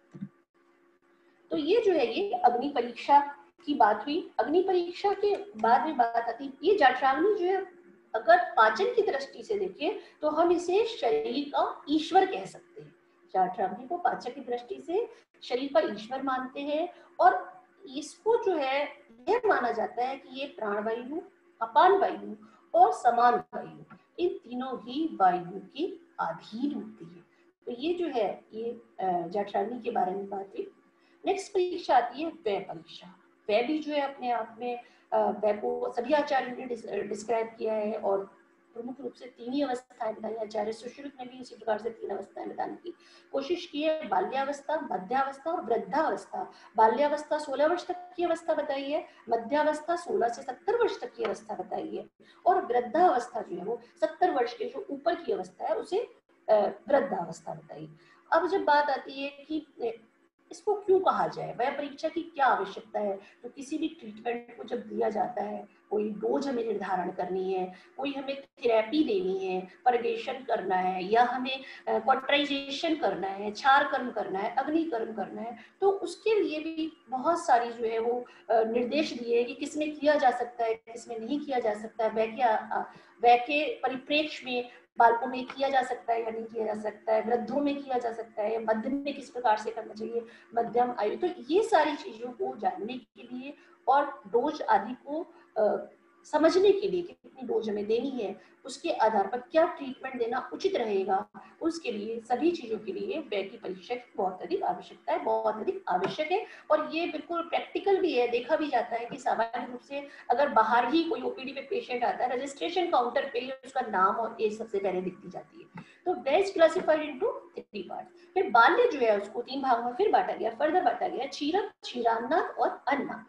तो ये जो है ये अग्नि परीक्षा की बात हुई। अग्नि परीक्षा के बाद में बात आती है ये जाठराग्नि जो है, अगर पाचन की दृष्टि से देखें तो हम इसे शरीर का ईश्वर कह सकते हैं। जाठराग्नि को पाचन की दृष्टि से शरीर का ईश्वर मानते हैं और इसको जो है यह माना जाता है कि ये प्राणवायु, अपान वायु और समान वायु, इन तीनों ही वायु की अधीन होती है। तो ये जो है ये जाठराग्नि के बारे में बात हुई। नेक्स्ट परीक्षा आती है व्यय परीक्षा। व्यय भी जो है अपने आप में व्यय को सभी आचार्यों ने डिस्क्राइब किया है और प्रमुख रूप से तीन ही अवस्थाएं बताई। आचार्य सुश्रुत ने भी इसी प्रकार से तीन अवस्थाएं बताने की कोशिश की है, बाल्यावस्था, मध्यावस्था और वृद्धावस्था। बाल्यावस्था 16 वर्ष तक की अवस्था बताई है, मध्यावस्था 16 से 70 वर्ष तक की अवस्था बताई है, और वृद्धावस्था जो है वो 70 वर्ष के जो ऊपर की अवस्था है उसे वृद्धावस्था बताई। अब जब बात आती है कि इसको क्यों कहा जाए, वह परीक्षा की क्या आवश्यकता है, तो किसी भी ट्रीटमेंट को जब दिया जाता है, कोई डोज हमें निर्धारण करनी है, कोई हमें थेरेपी देनी है, परगेशन करना है, या हमें क्वाट्राइजेशन करना है, क्षार कर्म करना है, अग्नि कर्म करना है, तो उसके लिए भी बहुत सारी जो है वो निर्देश दिए हैं कि किसमें किया जा सकता है, किसमें नहीं किया जा सकता है, वह के परिप्रेक्ष्य में बालकों में किया जा सकता है या नहीं किया जा सकता है, वृद्धों में किया जा सकता है, या मध्य में किस प्रकार से करना चाहिए, मध्यम आयु। तो ये सारी चीजों को जानने के लिए और डोज आदि को समझने के लिए कि कितनी डोज हमें देनी है, उसके आधार पर क्या ट्रीटमेंट देना उचित रहेगा, उसके लिए सभी चीजों के लिए व्यय की परीक्षा की बहुत अधिक आवश्यकता है, बहुत अधिक आवश्यक है। और ये बिल्कुल प्रैक्टिकल भी है, देखा भी जाता है कि सामान्य रूप से अगर बाहर ही कोई ओपीडी पे पेशेंट आता है, रजिस्ट्रेशन काउंटर पे उसका नाम और एज सबसे पहले दिखती जाती है। तो व्यय इज क्लासिफाइड इनटू 3 पार्ट्स। फिर बाल्य जो है उसको 3 भागों में फिर बांटा गया, फर्दर बांटा गया, क्षीरक, क्षीरान्नाद और अन्नाद।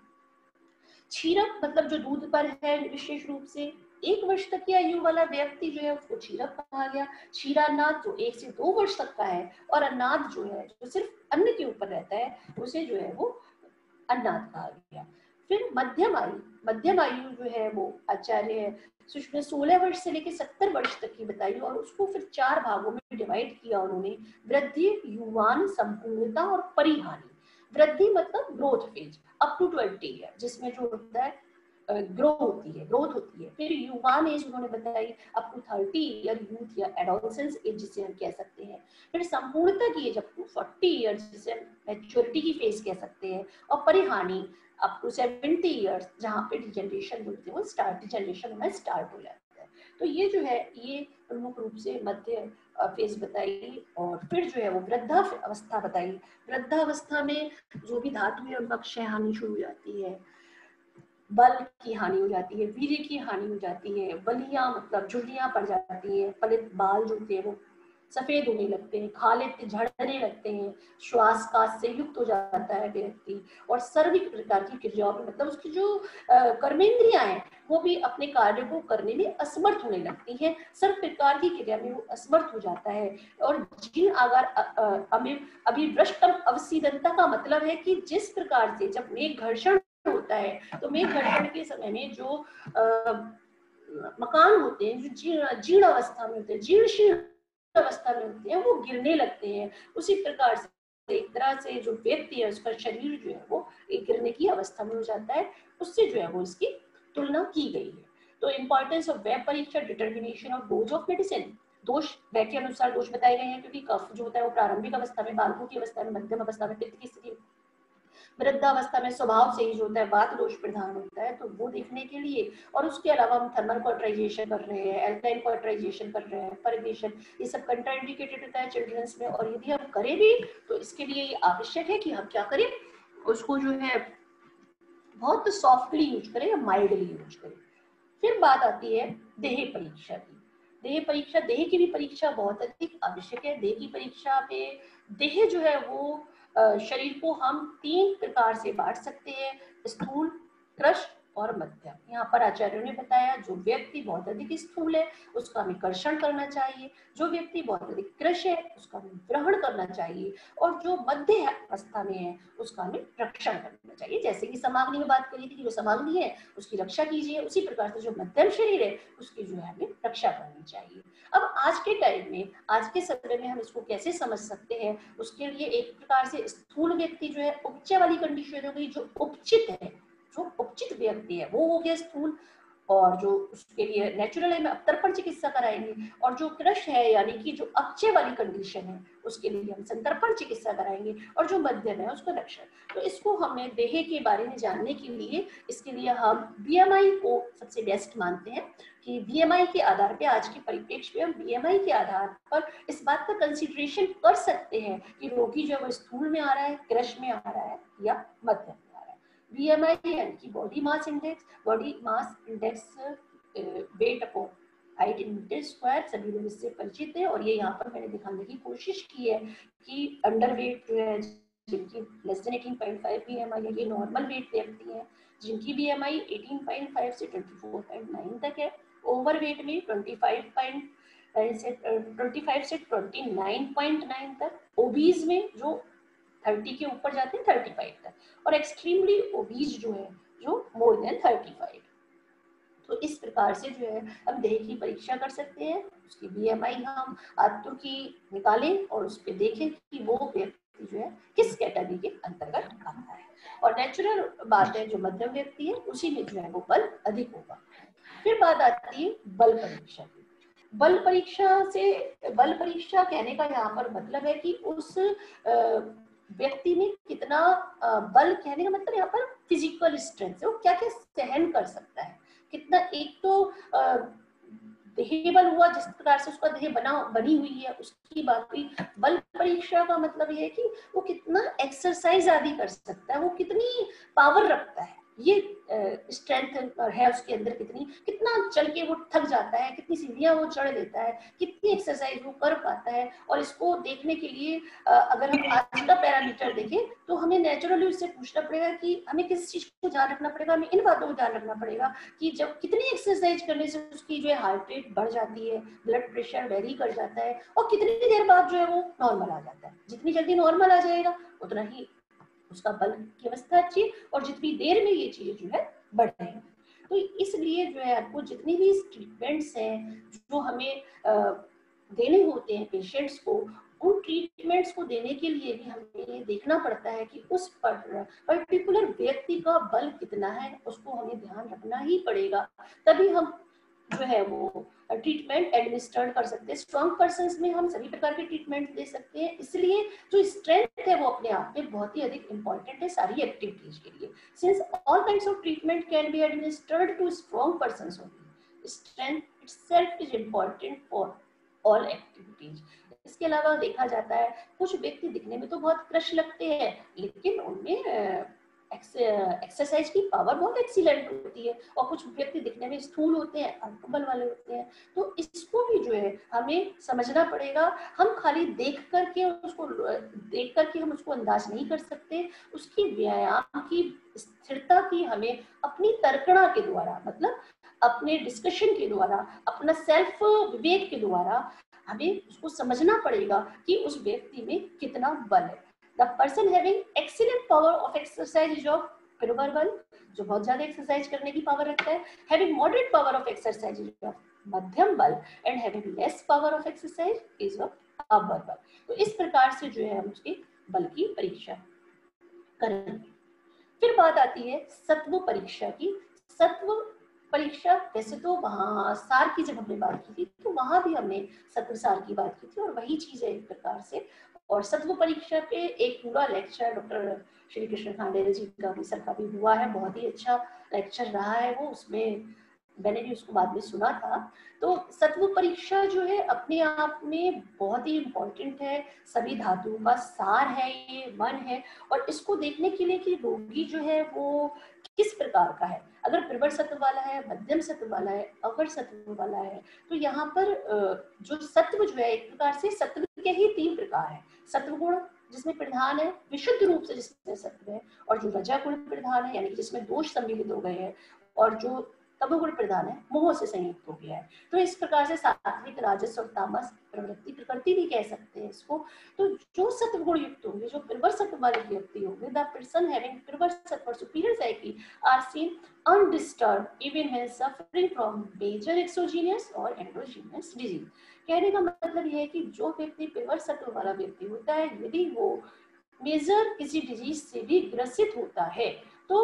क्षीरक मतलब जो दूध पर है, विशेष रूप से 1 वर्ष तक की आयु वाला व्यक्ति जो है उसको क्षीरक कहा गया। क्षीरान्नाद जो 1 से 2 वर्ष तक का है, और अन्नाद जो है जो सिर्फ अन्न के ऊपर रहता है, उसे जो है वो अन्नाद कहा गया। फिर मध्यम आयु, मध्यम आयु जो है वो आचार्य सुश्रुत ने 16 वर्ष से लेकर 70 वर्ष तक की बताई, और उसको फिर 4 भागों में डिवाइड किया उन्होंने, वृद्धि, युवान, संपूर्णता और परिहानि। वृद्धि मतलब growth phase up to 20 year, जिसमें जो होता है ग्रोथ होती है। फिर युवान एज उन्होंने बताई अप टू 30 ईयर, यूथ या एडोलसेंस एज जिसे हम कह सकते हैं। फिर संपूर्णता की एज अप टू 40 ईयर, जिसे हम मैच्योरिटी की फेज कह सकते हैं। और परिहानि अप टू 70 ईयर्स, जहाँ पे डिजनरेशन बोलते हैं वो डिजनरेशन होना स्टार्ट हो जाता है। तो ये जो है ये प्रमुख रूप से मध्य फेज बताई। और फिर जो है वो वृद्धा अवस्था बताई। वृद्धावस्था में जो भी धातु है उनका क्षय हानि शुरू हो जाती है, बल की हानि हो जाती है, वीर्य की हानि हो जाती है, बलियां मतलब झुर्रियां पड़ जाती है, फलित बाल जो होते हैं वो सफेद होने लगते हैं, खालित झड़ने लगते हैं, श्वास काश से युक्त हो जाता है व्यक्ति, और सर्व प्रकार की क्रियाओं में मतलब उसकी जो कर्मेंद्रियां हैं वो भी अपने कार्य को करने में असमर्थ होने लगती हैं, सर्व प्रकार की क्रिया में वो असमर्थ हो जाता है। और जीर्ण आगार अभिवृष्टम अवसीदनता का मतलब है कि जिस प्रकार से जब मेघ घर्षण होता है, तो मेघ घर्षण के समय में जो मकान होते हैं, जो जीर्ण अवस्था में होते हैं, जीर्ण शीर्ण अवस्था में होते हैं, वो गिरने लगते हैं। उसी प्रकार से एक तरह से जो व्यक्ति है उसका शरीर जो है वो एक गिरने की अवस्था में हो जाता है, उससे जो है वो इसकी तुलना की गई है। तो इंपॉर्टेंस ऑफ वेब परीक्षा, determination of dose of medicine. दोष वेब के अनुसार दोष बताए गए हैं, क्योंकि कफ जो होता है वो प्रारंभिक अवस्था में, बालकों की अवस्था में, मध्यम अवस्था में पित्त की स्थिति, वृद्धावस्था में स्वभाव से ही जो होता है वात दोष प्रधान होता है, तो वो देखने के लिए। और उसके अलावा हम थर्मल क्वाट्राइजेशन कर रहे हैं, एल्काइन क्वाट्राइजेशन कर रहे हैं, परगेशन, ये सब कंट्राइंडिकेटेड होता है चिल्ड्रंस में। और यदि हम करें भी तो इसके लिए ये आवश्यक है कि हम क्या करें, उसको जो है बहुत सॉफ्टली यूज करें या माइल्डली यूज करें। फिर बात आती है देह परीक्षा की। देह परीक्षा, देह की भी परीक्षा बहुत अधिक आवश्यक है। देह की परीक्षा में देह जो है वो शरीर को हम 3 प्रकार से बांट सकते हैं, स्थूल, कृश और मध्यम। यहाँ पर आचार्यों ने बताया जो व्यक्ति बहुत अधिक स्थूल है उसका हमें कर्षण करना चाहिए, जो व्यक्ति बहुत अधिक कृश है उसका हमें ग्रहण करना चाहिए, और जो मध्य अवस्था में है उसका हमें रक्षण करना चाहिए। जैसे कि समाग्नि में बात करी थी कि जो समाग्नि है उसकी रक्षा कीजिए, उसी प्रकार से जो मध्यम शरीर है उसकी जो है हमें रक्षा करनी चाहिए। अब आज के टाइम में, आज के समय में हम इसको कैसे समझ सकते हैं, उसके लिए एक प्रकार से स्थूल व्यक्ति जो है उपचय वाली कंडीशन हो गई, जो उपचित है, जो उपचित व्यक्ति है वो हो गया स्थूल, और जो उसके लिए नेचुरल है हम तर्पण चिकित्सा कराएंगे, और जो कृश है यानी कि जो अपचय वाली कंडीशन है उसके लिए हम संतर्पण चिकित्सा कराएंगे, और जो मध्यम है उसको रक्षण। तो इसको हमें देह के बारे में जानने के लिए, इसके लिए हम बीएमआई को सबसे बेस्ट मानते हैं कि बीएमआई के आधार पे, आज के परिप्रेक्ष्य में हम बीएमआई के आधार पर इस बात का कंसिडरेशन कर सकते हैं कि रोगी जो है वो स्थूल में आ रहा है, कृश में आ रहा है या मध्यम में आ रहा है। बीएमआई यानी कि body mass index, weight upon height in metre square, सभी लोग इससे परिचित है। और ये यहाँ पर मैंने दिखाने की कोशिश की है कि अंडरवेट जो है, जिनकी लेस देन 18.5 BMI है, ये नॉर्मल वेट व्यक्ति है, जिनकी BMI 18.5 से 24.9 तक है। ओवरवेट में 25 से 29.9 तक, ओबीज में जो 30 के ऊपर जाते हैं 35 तक, और एक्सट्रीमली ओबीज जो है जो मोर देन 35। तो इस प्रकार से जो है हम देह की परीक्षा कर सकते हैं, उसकी BMI हम आतुर की निकालें और उस पर देखें कि वो व्यक्ति जो है किस कैटेगरी के अंतर्गत आता है। और नेचुरल बात है, जो मध्यम व्यक्ति है उसी में जो है वो बल अधिक होगा। फिर बात आती है बल परीक्षा की। बल परीक्षा कहने का यहाँ पर मतलब है कि उस व्यक्ति में कितना बल, कहने का मतलब यहाँ पर फिजिकल स्ट्रेंथ है, वो क्या क्या सहन कर सकता है, कितना। एक तो देह बल हुआ, जिस प्रकार से उसका देह बनी हुई है उसकी बात हुई। बल परीक्षा का मतलब ये है कि वो कितना एक्सरसाइज आदि कर सकता है, वो कितनी पावर रखता है, ये स्ट्रेंथ है उसके अंदर, कितना चल के वो थक जाता है, कितनी सीढ़ियां वो चढ़ लेता है, कितनी एक्सरसाइज वो कर पाता है। और इसको देखने के लिए अगर हम आज का पैरामीटर देखें तो हमें नेचुरली उससे पूछना पड़ेगा कि हमें किस चीज को ध्यान रखना पड़ेगा, हमें इन बातों को ध्यान रखना पड़ेगा कि जब कितनी एक्सरसाइज करने से उसकी जो है हार्ट रेट बढ़ जाती है, ब्लड प्रेशर वेरी कर जाता है, और कितनी देर बाद जो है वो नॉर्मल आ जाता है। जितनी जल्दी नॉर्मल आ जाएगा उतना ही उसका बल की अवस्था अच्छी, और जितनी देर में ये चीजें जो है बढ़ेंगी। तो इसलिए जो है आपको जितनी भी ट्रीटमेंट्स हैं जो हमें देने होते हैं पेशेंट्स को, उन ट्रीटमेंट्स को देने के लिए भी हमें ये देखना पड़ता है कि उस पर्टिकुलर व्यक्ति का बल कितना है, उसको हमें ध्यान रखना ही पड़ेगा, तभी हम जो है वो ट्रीटमेंट एडमिनिस्ट्रेट कर सकते हैं। स्ट्रॉन्ग पर्सन्स में हम सभी प्रकार के ट्रीटमेंट दे सकते हैं, इसलिए जो स्ट्रेंथ है वो अपने आप में बहुत ही अधिक इंपॉर्टेंट है सारी एक्टिविटीज के लिए। Since all kinds of treatment can be administered to strong persons only, strength itself is important for all activities. इसके अलावा देखा जाता है कुछ व्यक्ति दिखने में तो बहुत क्रश लगते हैं, लेकिन उनमें एक्सरसाइज की पावर बहुत एक्सीलेंट होती है, और कुछ व्यक्ति दिखने में स्थूल होते हैं, अल्प बल वाले होते हैं। तो इसको भी जो है हमें समझना पड़ेगा। हम खाली देख करके हम उसको अंदाज नहीं कर सकते, उसकी व्यायाम की स्थिरता की हमें अपनी तर्कणा के द्वारा, मतलब अपने डिस्कशन के द्वारा, अपना सेल्फ विवेक के द्वारा हमें उसको समझना पड़ेगा कि उस व्यक्ति में कितना बल है। The person having excellent power of exercise is of पिरुवर बल, जो बहुत ज्यादा एक्सरसाइज करने की पावर रखता है। Having moderate power of exercise is of मध्यम बल, and having less power of exercise is of अवर बल। तो इस प्रकार से जो है हम उसके बल की परीक्षा करेंगे। फिर बात आती है सत्व परीक्षा की। सत्व परीक्षा, वैसे तो वहाँ सार की जब हमने बात की थी तो वहां भी हमने सत्व सार की बात की थी, और वही चीज है एक प्रकार से। और सत्व परीक्षा पे एक पूरा लेक्चर डॉक्टर श्री कृष्ण खांडेल जी का भी सर का भी हुआ है, बहुत ही अच्छा लेक्चर रहा है वो, उसमें मैंने भी उसको बाद में सुना था। तो सत्व परीक्षा जो है अपने आप में बहुत ही इम्पोर्टेंट है, सभी धातुओं का सार है, ये मन है। और इसको देखने के लिए कि रोगी जो है वो किस प्रकार का है, अगर प्रबल सत्व वाला है, मध्यम सत्व वाला है, अवर सत्व वाला है, तो यहाँ पर जो सत्व जो है एक प्रकार से सत्व के ही 3 प्रकार है। सत्व गुण जिसमें प्रधान है, विशुद्ध रूप से जिसमें सत्व है, और जो रजोगुण प्रधान है यानी कि जिसमें दोष सम्मिलित हो गए हैं, और जो तमोगुण प्रधान है, मोह से संयुक्त हो गया है। तो इस प्रकार से सात्विक, राजस और तामस प्रवृत्ति, प्रकृति भी कह सकते हैं इसको। तो जो सत्व गुण युक्त होंगे, जो प्रवर सत्व वाले व्यक्ति होंगे, द पर्सन हैविंग प्रवर सत्व और superior psyche are seen undisturbed even when suffering from major exogenous और endogenous disease। कहने का मतलब यह है कि जो व्यक्ति प्रवर सत्व वाला व्यक्ति होता है, यदि वो मेजर किसी डिजीज से भी ग्रसित होता है, तो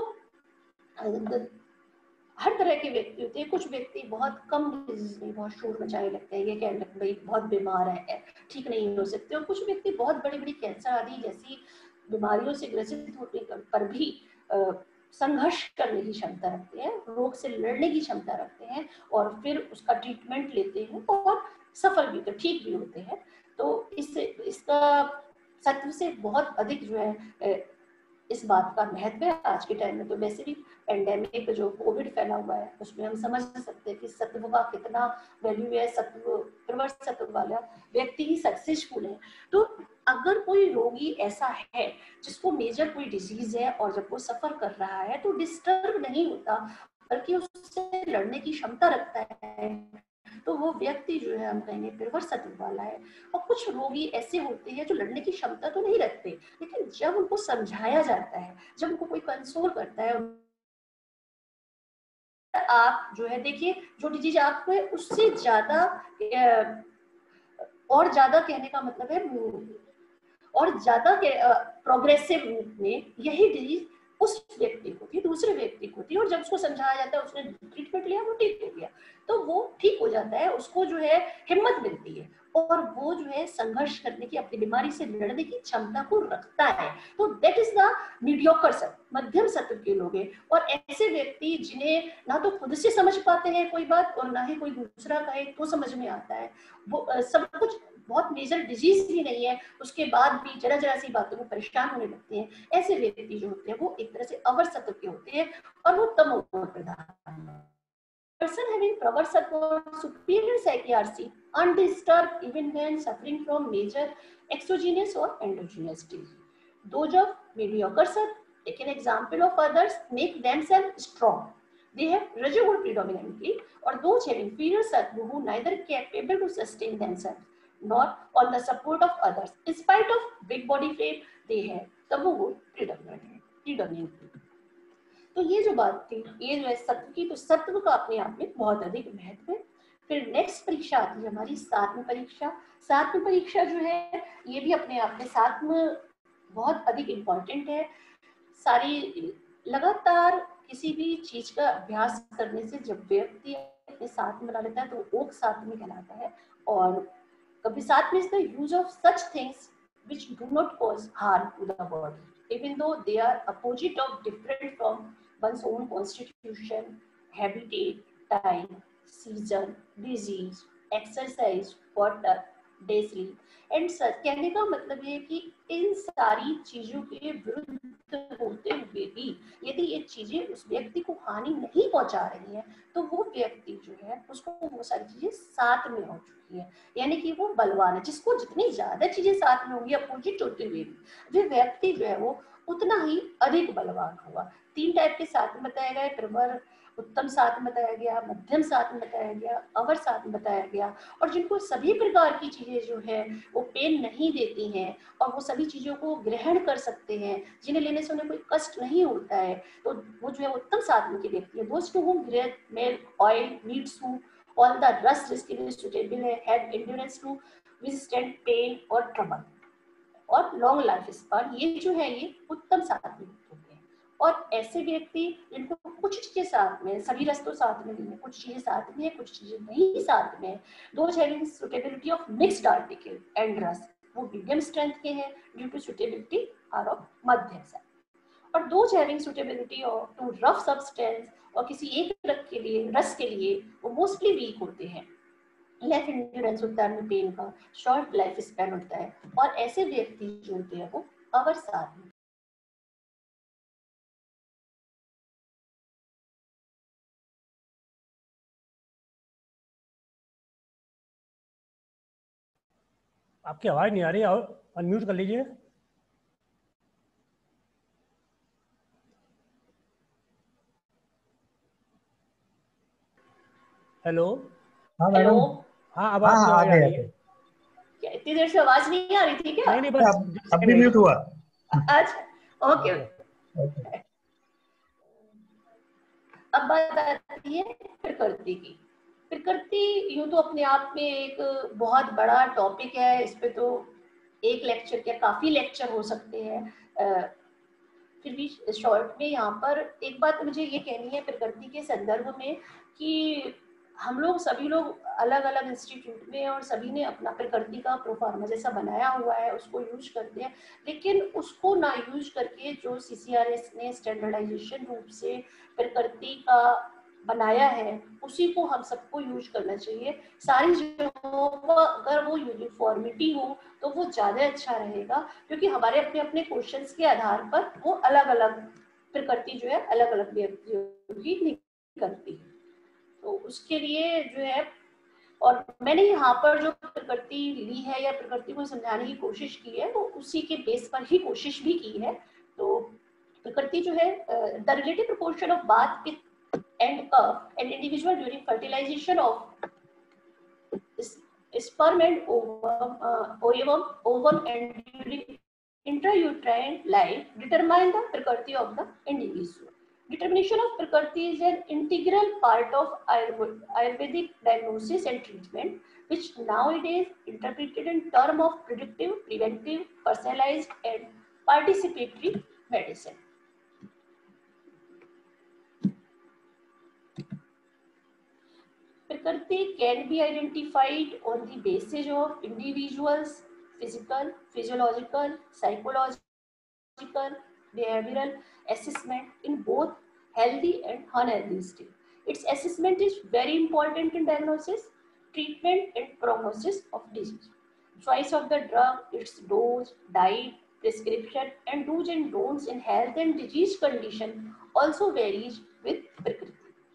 हर तरह के व्यक्ति होते हैं। कुछ व्यक्ति बहुत कम डिजीज में बहुत शोर मचाने लगते हैं, ये कहने लगते हैं बहुत बीमार है, ठीक नहीं हो सकते। और कुछ व्यक्ति बहुत बड़ी बड़ी कैंसर आदि जैसी बीमारियों से ग्रसित होने पर भी संघर्ष करने की क्षमता रखते हैं, रोग से लड़ने की क्षमता रखते हैं, और फिर उसका ट्रीटमेंट लेते हैं और सफल भी होते, ठीक भी होते हैं। तो इसका सत्व से बहुत अधिक जो है इस बात का महत्व है आज के टाइम में। तो वैसे भी पेंडेमिक जो कोविड फैला हुआ है उसमें हम समझ सकते हैं कि सत्व का कितना वैल्यू है। सत्व, प्रवर सत्व वाला व्यक्ति ही सक्सेसफुल है। तो अगर कोई रोगी ऐसा है जिसको मेजर कोई डिजीज है और जब वो सफर कर रहा है तो डिस्टर्ब नहीं होता बल्कि उससे लड़ने की क्षमता रखता है, तो वो व्यक्ति जो है हम कहेंगे प्रवर सत्व वाला है। और कुछ रोगी ऐसे होते हैं जो लड़ने की क्षमता तो नहीं रखते, लेकिन जब उनको समझाया जाता है, जब उनको कोई कंसोल करता है, आप जो है देखिए जो डिजीज आपको है उससे ज्यादा, और ज्यादा कहने का मतलब है और ज्यादा प्रोग्रेसिव रूप में यही डिजीज उस व्यक्ति को थी, दूसरे व्यक्ति को थी, और जब उसको समझाया जाता है उसने ट्रीटमेंट लिया, वो ठीक हो गया, तो वो ठीक हो जाता है, उसको जो है हिम्मत मिलती है और वो जो है संघर्ष करने की, अपनी बीमारी से लड़ने की क्षमता को रखता है। तो दैट इज द मीडियोकर सत्व, मध्यम सत्व के लोग हैं। और ऐसे व्यक्ति जिन्हें ना तो खुद से समझ पाते हैं कोई बात और ना ही कोई दूसरा कहे तो समझ में आता है, वो सब कुछ बहुत मेजर डिजीज भी नहीं है उसके बाद भी जरा जरा सी बातों में परेशान होने लगते हैं, ऐसे व्यक्ति जो होते हैं वो एक तरह से अवर सत्व के होते हैं और वो तमोगुण प्रधान। Person having प्रवर सत्व or superior psychiatry undisturbed even when suffering from major exogenous or endogenous disease. Those of mediocre sattva, take an example of others, make themselves strong. They have rajoguna predominantly, or those having inferior sattva who neither capable to sustain themselves nor on the support of others. In spite of big body frame, they have tamoguna predominantly. तो ये जो बात थी, ये जो है सत्व की, तो सत्व का अपने आप में बहुत अधिक महत्व है। फिर नेक्स्ट परीक्षा आती है हमारी सात्म परीक्षा। सात्म परीक्षा जो है ये भी अपने आप में सात्म बहुत अधिक इम्पोर्टेंट है। सारी लगातार किसी भी चीज का अभ्यास करने से जब व्यक्ति अपने साथ में बना लेता है तो ओक साथ में कहलाता है। और कभी साथ में is the use of such things which do not cause harm to the body, even though they are opposite of different from one's own constitution, habitat, time, season, disease, exercise, water, day sleep and such। कहने का मतलब ये कि इन सारी चीजों के विरुद्ध होते हुए भी यदि ये चीजें उस व्यक्ति को हानि नहीं पहुंचा रही है तो वो व्यक्ति जो है उसको वो सारी चीजें साथ में हो चुकी है, यानी कि वो बलवान है। जिसको जितनी ज्यादा चीजें साथ में होंगी अपोजिट होते हुए भी जो व्यक्ति जो है वो उतना ही अधिक बलवान होगा। 3 टाइप के साथ में बताया गया है, प्रवर, उत्तम साथ में बताया गया, मध्यम साथ में बताया गया, अवर साथ में बताया गया। और जिनको सभी प्रकार की चीजें जो है वो पेन नहीं देती हैं और वो सभी चीजों को ग्रहण कर सकते हैं, जिन्हें लेने से उन्हें कोई कष्ट नहीं होता है, तो वो जो है उत्तम साधन के व्यक्ति है। दोस्त to whom great milk, oil, meat, soup, all the रस जिसके लिए सुटेबल है, had endurance to withstand pain और ट्रबल और लॉन्ग लाइफ स्पान, ये जो है ये उत्तम साधन होते हैं। और ऐसे व्यक्ति जिनको कुछ चीजें साथ में, सभी रस तो साथ में नहीं है, कुछ चीजें साथ में है, कुछ चीजें नहीं साथ में, those having suitability of mixed article and रस, वो मीडियम स्ट्रेंथ के हैं due to suitability are of मध्यम साइज। और those having suitability of to rough substance और किसी एक रस के लिए वो मोस्टली वीक होते हैं। लाइफ एंड्योरेंस होता है पेन का, शॉर्ट लाइफ स्पैन होता है, और ऐसे व्यक्ति जो होते हैं वो अवर साधन। आपकी आवाज नहीं आ रही, अनम्यूट कर लीजिए। हेलो। हाँ हेलो, मैडम। हाँ अब हाँ आपकी हाँ आ आवाज आ गया रही है। क्या इतनी देर से आवाज नहीं आ रही थी क्या? नहीं बस अब भी म्यूट हुआ। अच्छा, ओके। ओके। अब बात आती है प्रकृति की। प्रकृति यूं तो अपने आप में एक बहुत बड़ा टॉपिक है, इस पे तो एक लेक्चर क्या काफी लेक्चर हो सकते हैं। फिर भी शॉर्ट में यहाँ पर एक बात मुझे ये कहनी है प्रकृति के संदर्भ में कि हम लोग सभी लोग अलग अलग इंस्टीट्यूट में और सभी ने अपना प्रकृति का प्रोफार्मा जैसा बनाया हुआ है उसको यूज करते हैं, लेकिन उसको ना यूज करके जो CCRS ने स्टैंडर्डाइजेशन रूप से प्रकृति का बनाया है उसी को हम सबको यूज करना चाहिए। सारी जगहों पर अगर वो यूनिफॉर्मिटी हो तो वो ज्यादा अच्छा रहेगा, क्योंकि हमारे अपने अपने क्वेश्चंस के आधार पर वो अलग अलग प्रकृति जो है अलग अलग व्यक्तियों की निकलती है। तो उसके लिए जो है, और मैंने यहाँ पर जो प्रकृति ली है या प्रकृति को समझाने की कोशिश की है वो उसी के बेस पर ही कोशिश भी की है। तो प्रकृति जो है, द रिलेटिव प्रोपोर्शन ऑफ बाथ पिथ and an individual during fertilization of sperm and ovum and during intrauterine life determine the prakriti of the individual. Determination of prakriti is an integral part of Ayurvedic diagnosis and treatment, which nowadays interpreted in terms of predictive, preventive, personalized, and participatory medicine. Prakriti can be identified on the basis of individuals' physical, physiological, psychological, behavioral assessment in both healthy and unhealthy state. Its assessment is very important in diagnosis, treatment, and prognosis of disease. Choice of the drug, its dose, diet, prescription, and do's and don'ts in health and disease condition also varies with Prakriti.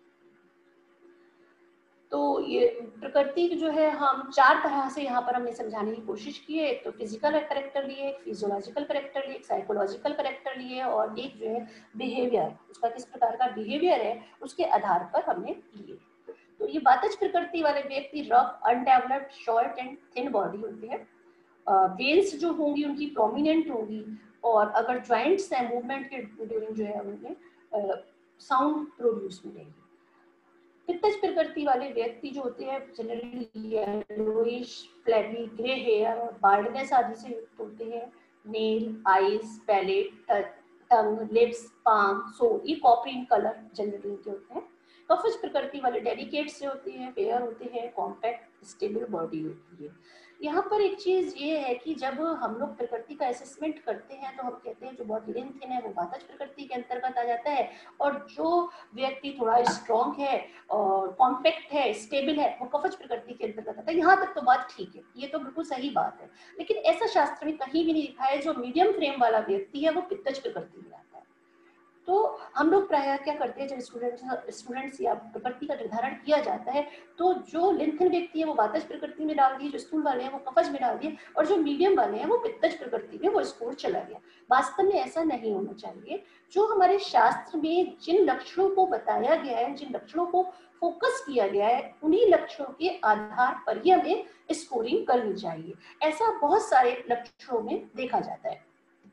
तो ये प्रकृति जो है हम चार तरह से यहाँ पर हमने समझाने की कोशिश की है। एक तो फिजिकल करेक्टर लिए, एक फिजियोलॉजिकल करेक्टर लिए, एक साइकोलॉजिकल करेक्टर लिए, और एक जो है बिहेवियर, उसका किस प्रकार का बिहेवियर है उसके आधार पर हमने लिए। तो ये वातज प्रकृति वाले व्यक्ति rough, undeveloped, short and thin body होते हैं। वेल्स जो होंगी उनकी प्रोमिनेंट होगी, और अगर ज्वाइंट्स हैं मूवमेंट के ड्यूरिंग जो है उनमें साउंड प्रोड्यूस मिलेगी। पित्तज प्रकृति वाले व्यक्ति जो होते हैं generally yellowish, flabby, grey hair और बार्डनेस आदि से युक्त होते हैं। Nail, eyes, palate, tongue, lips, palm, sole, ये कॉपरी इन कलर जनरली इनके होते हैं। कफज प्रकृति वाले डेलिकेट से होते हैं, फेयर होते हैं, कॉम्पैक्ट, स्टेबल बॉडी होती है। यहाँ पर एक चीज ये है कि जब हम लोग प्रकृति का असेसमेंट करते हैं तो हम कहते हैं जो बहुत लिन थिन है वो वातज प्रकृति के अंतर्गत आ जाता है, और जो व्यक्ति थोड़ा स्ट्रॉन्ग है और कॉम्पैक्ट है, स्टेबल है, वो कफज प्रकृति के अंतर्गत आता है। यहाँ तक तो बात ठीक है, ये तो बिल्कुल सही बात है, लेकिन ऐसा शास्त्र में कहीं भी नहीं लिखा है जो मीडियम फ्रेम वाला व्यक्ति है वो पित्तज प्रकृति में आता है। तो हम लोग प्रायः क्या करते हैं, जब स्टूडेंट्स या प्रकृति का निर्धारण किया जाता है तो जो लिंथन व्यक्ति है वो वातज प्रकृति में डाल दिए, जो स्थूल वाले हैं वो कफज में डाल दिए, और जो मीडियम वाले हैं वो पित्तज प्रकृति में वो स्कोर चला गया। वास्तव में ऐसा नहीं होना चाहिए। जो हमारे शास्त्र में जिन लक्षणों को बताया गया है, जिन लक्षणों को फोकस किया गया है, उन्हीं लक्षणों के आधार पर ही हमें स्कोरिंग करनी चाहिए। ऐसा बहुत सारे लक्षणों में देखा जाता है।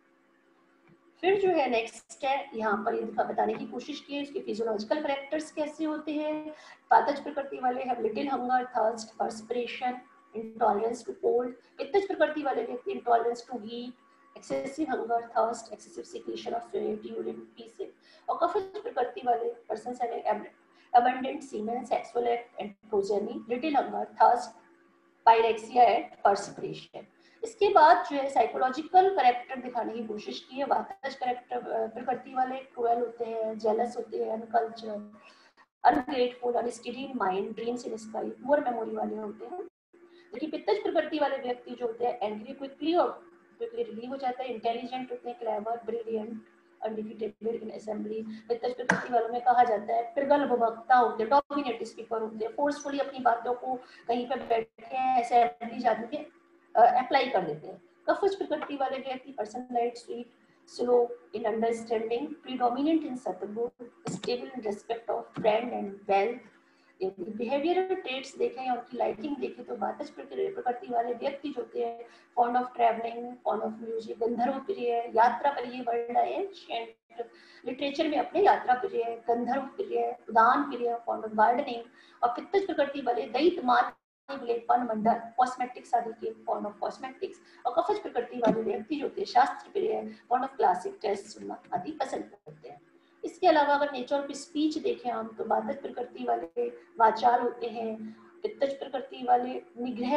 फिर जो है नेक्स्ट है, यहाँ पर ये बताने की कोशिश की है इसके फिजियोलॉजिकल कैरेक्टर्स कैसे होते हैं। वातज प्रकृति वाले have little hunger, thirst, perspiration, intolerance to cold. पित्तज प्रकृति वाले व्यक्ति intolerance to heat, excessive hunger, thirst, excessive secretion of fluid urine, faeces. और कफज प्रकृति वाले persons have abundant semen, sexual act and progeny, little hunger, thirst, pyrexia and perspiration। इसके बाद जो है साइकोलॉजिकल कैरेक्टर दिखाने की कोशिश की है। वातज कैरेक्टर प्रकृति वाले क्रूएल होते हैं, जेलस होते हैं, uncultural, ungrateful, unsteady in mind, dreams in sky, poor memory वाले होते हैं। जबकि पित्तज प्रकृति वाले व्यक्ति जो होते हैं एंग्री क्विकली और क्विकली रिलीव हो जाता है, इंटेलिजेंट होते हैं, clever, brilliant, undefeatable in assembly. पित्तज प्रकृति वालों में कहा जाता है प्रगल्भ वक्ता होते हैं, डोमिनेटिव स्पीकर होते हैं, फोर्सफुली अपनी बातों को कहीं पे बैठे हैं असेंबली जाने में अप्लाई कर देते हैं। कफज प्रकृति वाले व्यक्ति person light, sweet, slow in understanding, predominant in सतगुण, stable in respect of friend and wealth. Behavioural traits देखें या उनकी लाइकिंग देखें तो वातज प्रकृति वाले व्यक्ति जो होते हैं fond of travelling, fond of music, गंधर्व प्रिय, यात्रा प्रिय, वर्ड आए लिटरेचर में अपने यात्रा प्रिय, गंधर्व प्रिय, उदान प्रिय, फॉन्ड ऑफ गार्डनिंग। और पित्तज प्रकृति वाले दैत्यमान, मंडल, कॉस्मेटिक्स आदि के फॉर्म ऑफ कॉस्मेटिक्स। और कफज प्रकृति वाले व्यक्ति जो होते हैं शास्त्र प्रिय, फॉर्म ऑफ क्लासिक टेस्ट सुनना आदि पसंद करते हैं। इसके अलावा अगर नेचर ऑफ स्पीच देखें हम तो वातज प्रकृति वाले वाचाल होते हैं, पित्तज प्रकृति वाले निग्रह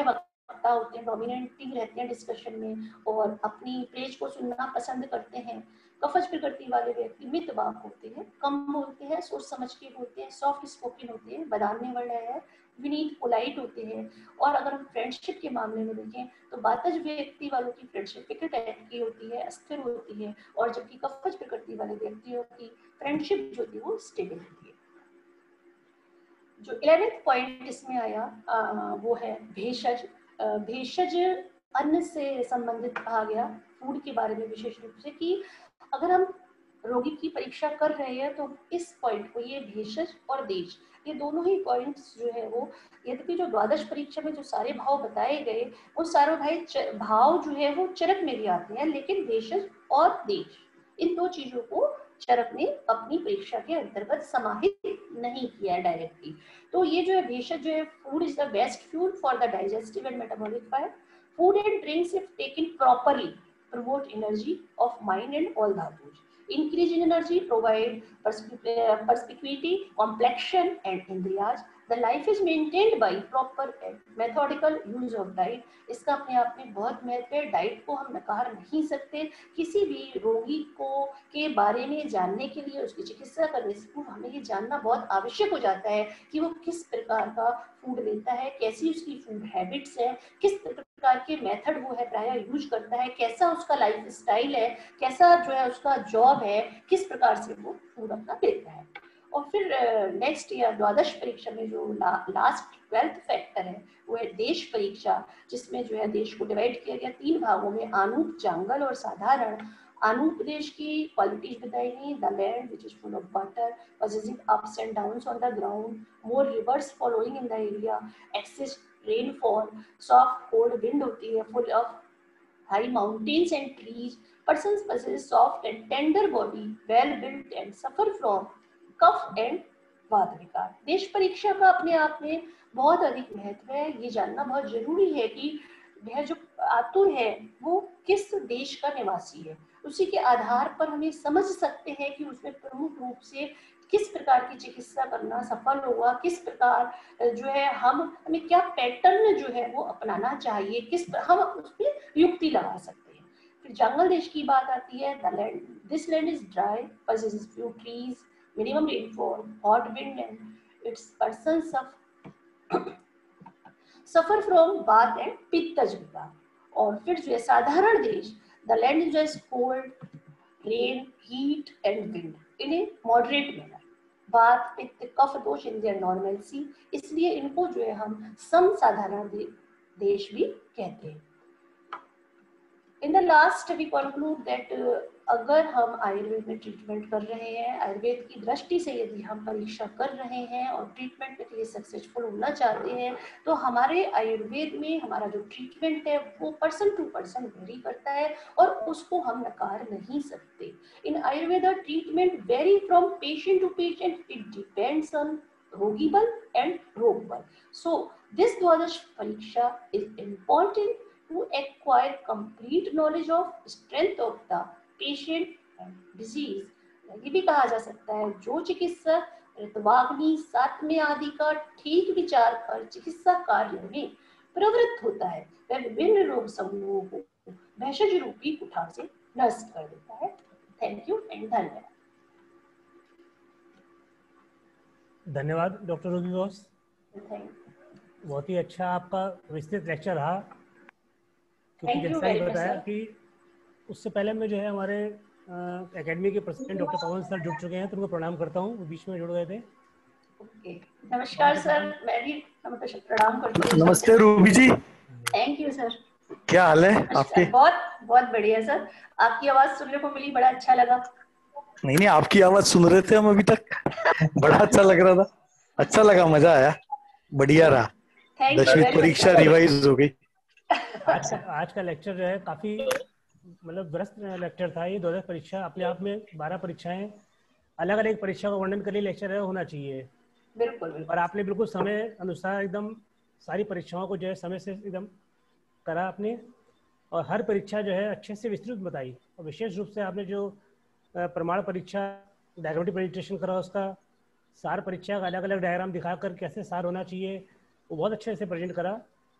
वक्ता होते हैं, डोमिनेटिंग रहते हैं डिस्कशन में और अपनी पेज को सुनना पसंद करते हैं। कफज प्रकृति वाले व्यक्ति मितवाक होते हैं, कम बोलते हैं, सोच समझ के बोलते हैं, सॉफ्ट स्पोकन होते हैं, बदान्य वर्ण है, विनीत पोलाइट होते हैं। और अगर हम फ्रेंडशिप के मामले में देखें तो बातज व्यक्ति वालों की फ्रेंडशिप फिक्र टाइप की होती है, अस्थिर होती है, और जबकि कफज प्रकृति वाले व्यक्तियों की फ्रेंडशिप जो होती है वो स्टेबल होती है। जो 11th पॉइंट इसमें आया वो है भेषज। भेषज अन्न से संबंधित कहा गया, फूड के बारे में विशेष रूप से, कि अगर हम रोगी की परीक्षा कर रहे हैं तो इस पॉइंट को, ये भेषज और देश, ये दोनों ही पॉइंट्स जो है वो, यद्यपि जो द्वादश परीक्षा में जो सारे भाव बताए गए वो सारे भाव जो है वो चरक में भी आते हैं, लेकिन भेषज और देश इन दो चीजों को चरक ने अपनी परीक्षा के अंतर्गत समाहित नहीं किया डायरेक्टली। तो ये जो है भेषज जो है, food is the best fuel for the digestive and metabolic fire. Food and drinks if taken properly promote energy of mind and all dhatus, increase in energy, provide perspicuity, complexion and indriyas. The life is maintained by proper and methodical use of diet. इसका अपने आप में बहुत महत्व है, डाइट को हम नकार नहीं सकते। किसी भी रोगी को के बारे में जानने के लिए, उसकी चिकित्सा करने से पूर्व हमें ये जानना बहुत आवश्यक हो जाता है कि वो किस प्रकार का फूड लेता है, कैसी उसकी फूड हैबिट्स है, किस प्रकार के मेथड वो है प्राय यूज करता है, कैसा उसका लाइफ स्टाइल है, कैसा जो है उसका जॉब है, किस प्रकार से वो फूड अपना लेता है। और फिर नेक्स्ट ईयर द्वादश परीक्षा में जो लास्ट 12th फैक्टर है वो है देश परीक्षा, जिसमें जो है देश को डिवाइड किया गया 3 भागों में, आनूप, जांगल और साधारण। आनूप देश की क्वालिटीज बताई गई, the land which is full of water, possessing ups and downs on the ground, more rivers following in the area, excess rainfall, soft cold wind होती है, full of high mountains and trees, persons possess soft and tender body, well built and suffer from कफ एंड वात विकार। देश परीक्षा का अपने आप में बहुत अधिक महत्व है। ये जानना बहुत जरूरी है कि वह जो आतुर है वो किस देश का निवासी है, उसी के आधार पर हमें समझ सकते हैं कि उसमें प्रमुख रूप से किस प्रकार की चिकित्सा करना सफल होगा, किस प्रकार जो है हमें क्या पैटर्न जो है वो अपनाना चाहिए, किस हम उसमें युक्ति लगा सकते हैं। फिर जंगल देश की बात आती है, this land is dry, possesses few trees, minimum rainfall, hot wind and its persons suffer from बात एंड पित्तज विकार। और फिर जो है साधारण देश, द लैंड enjoys cold, rain, heat and wind in a moderate manner, बात, पित्त, कफ दोष इन देयर नॉर्मलसी, इसलिए इनको जो है हम समसाधारण देश भी कहते हैं। In the last we conclude that अगर हम आयुर्वेद में ट्रीटमेंट कर रहे हैं, आयुर्वेद की दृष्टि से यदि हम परीक्षा कर रहे हैं और ट्रीटमेंट के लिए सक्सेसफुल होना चाहते हैं, तो हमारे आयुर्वेद में हमारा जो ट्रीटमेंट है वो पर्सन टू पर्सन वेरी करता है और उसको हम नकार नहीं सकते। In Ayurveda treatment very from patient to patient, it depends on रोगी बल एंड रोग बल। सो दिस द्वादश परीक्षा is important to acquire complete knowledge of strength of the patient and disease। ये भी कहा जा सकता है, जो चिकित्सक ऋतवाग्नि सातवें आदि का ठीक विचार कर चिकित्सा कार्य में प्रवृत्त होता है, वह विभिन्न रोग समूहों को भेषज रूपी कुठार से नष्ट कर देता है। थैंक यू एंड धन्यवाद। धन्यवाद डॉक्टर रूबी बॉस, बहुत ही अच्छा आपका विस्तृत लेक्चर रहा। क्योंकि जैसा ही बताया कि उससे पहले में जो है हमारे एकेडमी के प्रेसिडेंट डॉक्टर पवन सर जुड़ चुके हैं, तो उनको प्रणाम करता हूँ, वो बीच में जुड़ गए थे। नमस्कार सर, मैं भी प्रणाम करती हूँ। नमस्ते Ruby ji. Thank you sir. क्या हाल है आपके? बहुत बहुत बढ़िया सर, आपकी आवाज सुनने को मिली, बड़ा अच्छा लगा। नहीं, आपकी आवाज सुन रहे थे हम अभी तक, बड़ा अच्छा लग रहा था, अच्छा लगा, मजा आया, बढ़िया रहा। 10वीं परीक्षा रिवाइज हो गई। आज का लेक्चर जो है काफी मतलब व्यस्त लेक्चर था। ये 2000 परीक्षा अपने आप में 12 परीक्षाएं, अलग अलग परीक्षा का वर्णन करके लेक्चर है होना चाहिए। बिल्कुल। और आपने बिल्कुल समय अनुसार एकदम सारी परीक्षाओं को जो है समय से एकदम करा आपने, और हर परीक्षा जो है अच्छे से विस्तृत बताई। और विशेष रूप से आपने जो प्रमाण परीक्षा डायग्रामेटिक प्रेजेंटेशन करा, उसका सार परीक्षा का अलग अलग डायग्राम दिखाकर कैसे सार होना चाहिए वो बहुत अच्छे से प्रेजेंट करा।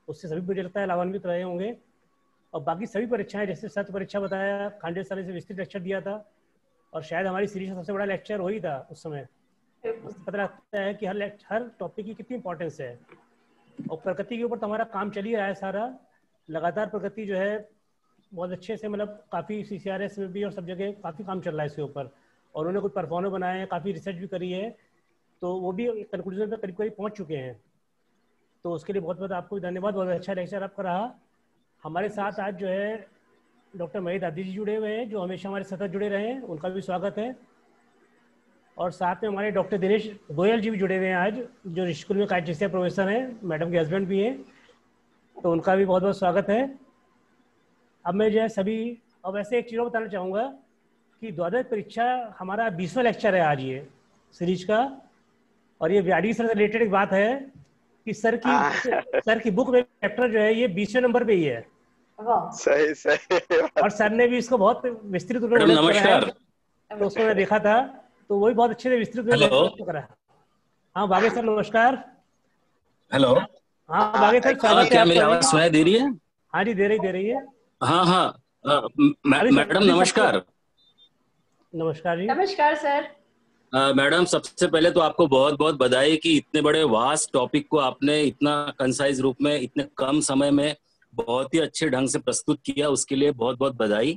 उससे सभी मुझे लगता है लाभान्वित रहे होंगे। और बाकी सभी परीक्षाएं, जैसे सत्र परीक्षा बताया, खांडे सर से विस्तृत लेक्चर दिया था, और शायद हमारी सीरीज का सबसे बड़ा लेक्चर वही था उस समय। पता लगता है कि हर टॉपिक की कितनी इंपॉर्टेंस है। और प्रकृति के ऊपर तो हमारा काम चल ही रहा है सारा, लगातार प्रकृति जो है बहुत अच्छे से, मतलब काफ़ी CCRS में भी और सब जगह काफ़ी काम चल रहा है इसके ऊपर। और उन्होंने कुछ परफॉर्मर बनाए हैं, काफ़ी रिसर्च भी करी है, तो वो भी कंक्लूजन पे करीब करीब पहुँच चुके हैं। तो उसके लिए बहुत बहुत आपको धन्यवाद, बहुत अच्छा लेक्चर आपका रहा। हमारे साथ आज जो है डॉक्टर महीद आदि जी जुड़े हुए हैं, जो हमेशा हमारे सतत जुड़े रहे हैं, उनका भी स्वागत है। और साथ में हमारे डॉक्टर दिनेश गोयल जी भी जुड़े हुए हैं आज, जो स्कूल में काइटेशिया प्रोफेसर हैं, मैडम के हस्बैंड भी हैं, तो उनका भी बहुत बहुत स्वागत है। अब मैं जो है सभी, और वैसे एक चीज़ बताना चाहूँगा कि द्वादश परीक्षा हमारा 20वां लेक्चर है आज ये सीरीज का। और ये व्याडी सर से रिलेटेड एक बात है कि सर की बुक में चैप्टर जो है ये 20वें नंबर पे ही है। सही सही। और सर ने भी इसको बहुत विस्तृत रूप में नमस्कार, तो उसको मैं देखा था, तो वही बहुत अच्छे से विस्तृत में करा। हाँ बागे सर नमस्कार। हेलो। हाँ बागे सर स्वागत है। क्या मेरी आवाज सुनाई दे रही है? हाँ जी दे रही है। हाँ हाँ मैडम नमस्कार। नमस्कार जी। नमस्कार सर। मैडम सबसे पहले तो आपको बहुत बहुत बधाई कि इतने बड़े वास्ट टॉपिक को आपने इतना कंसाइज रूप में, इतने कम समय में बहुत ही अच्छे ढंग से प्रस्तुत किया, उसके लिए बहुत बहुत बधाई।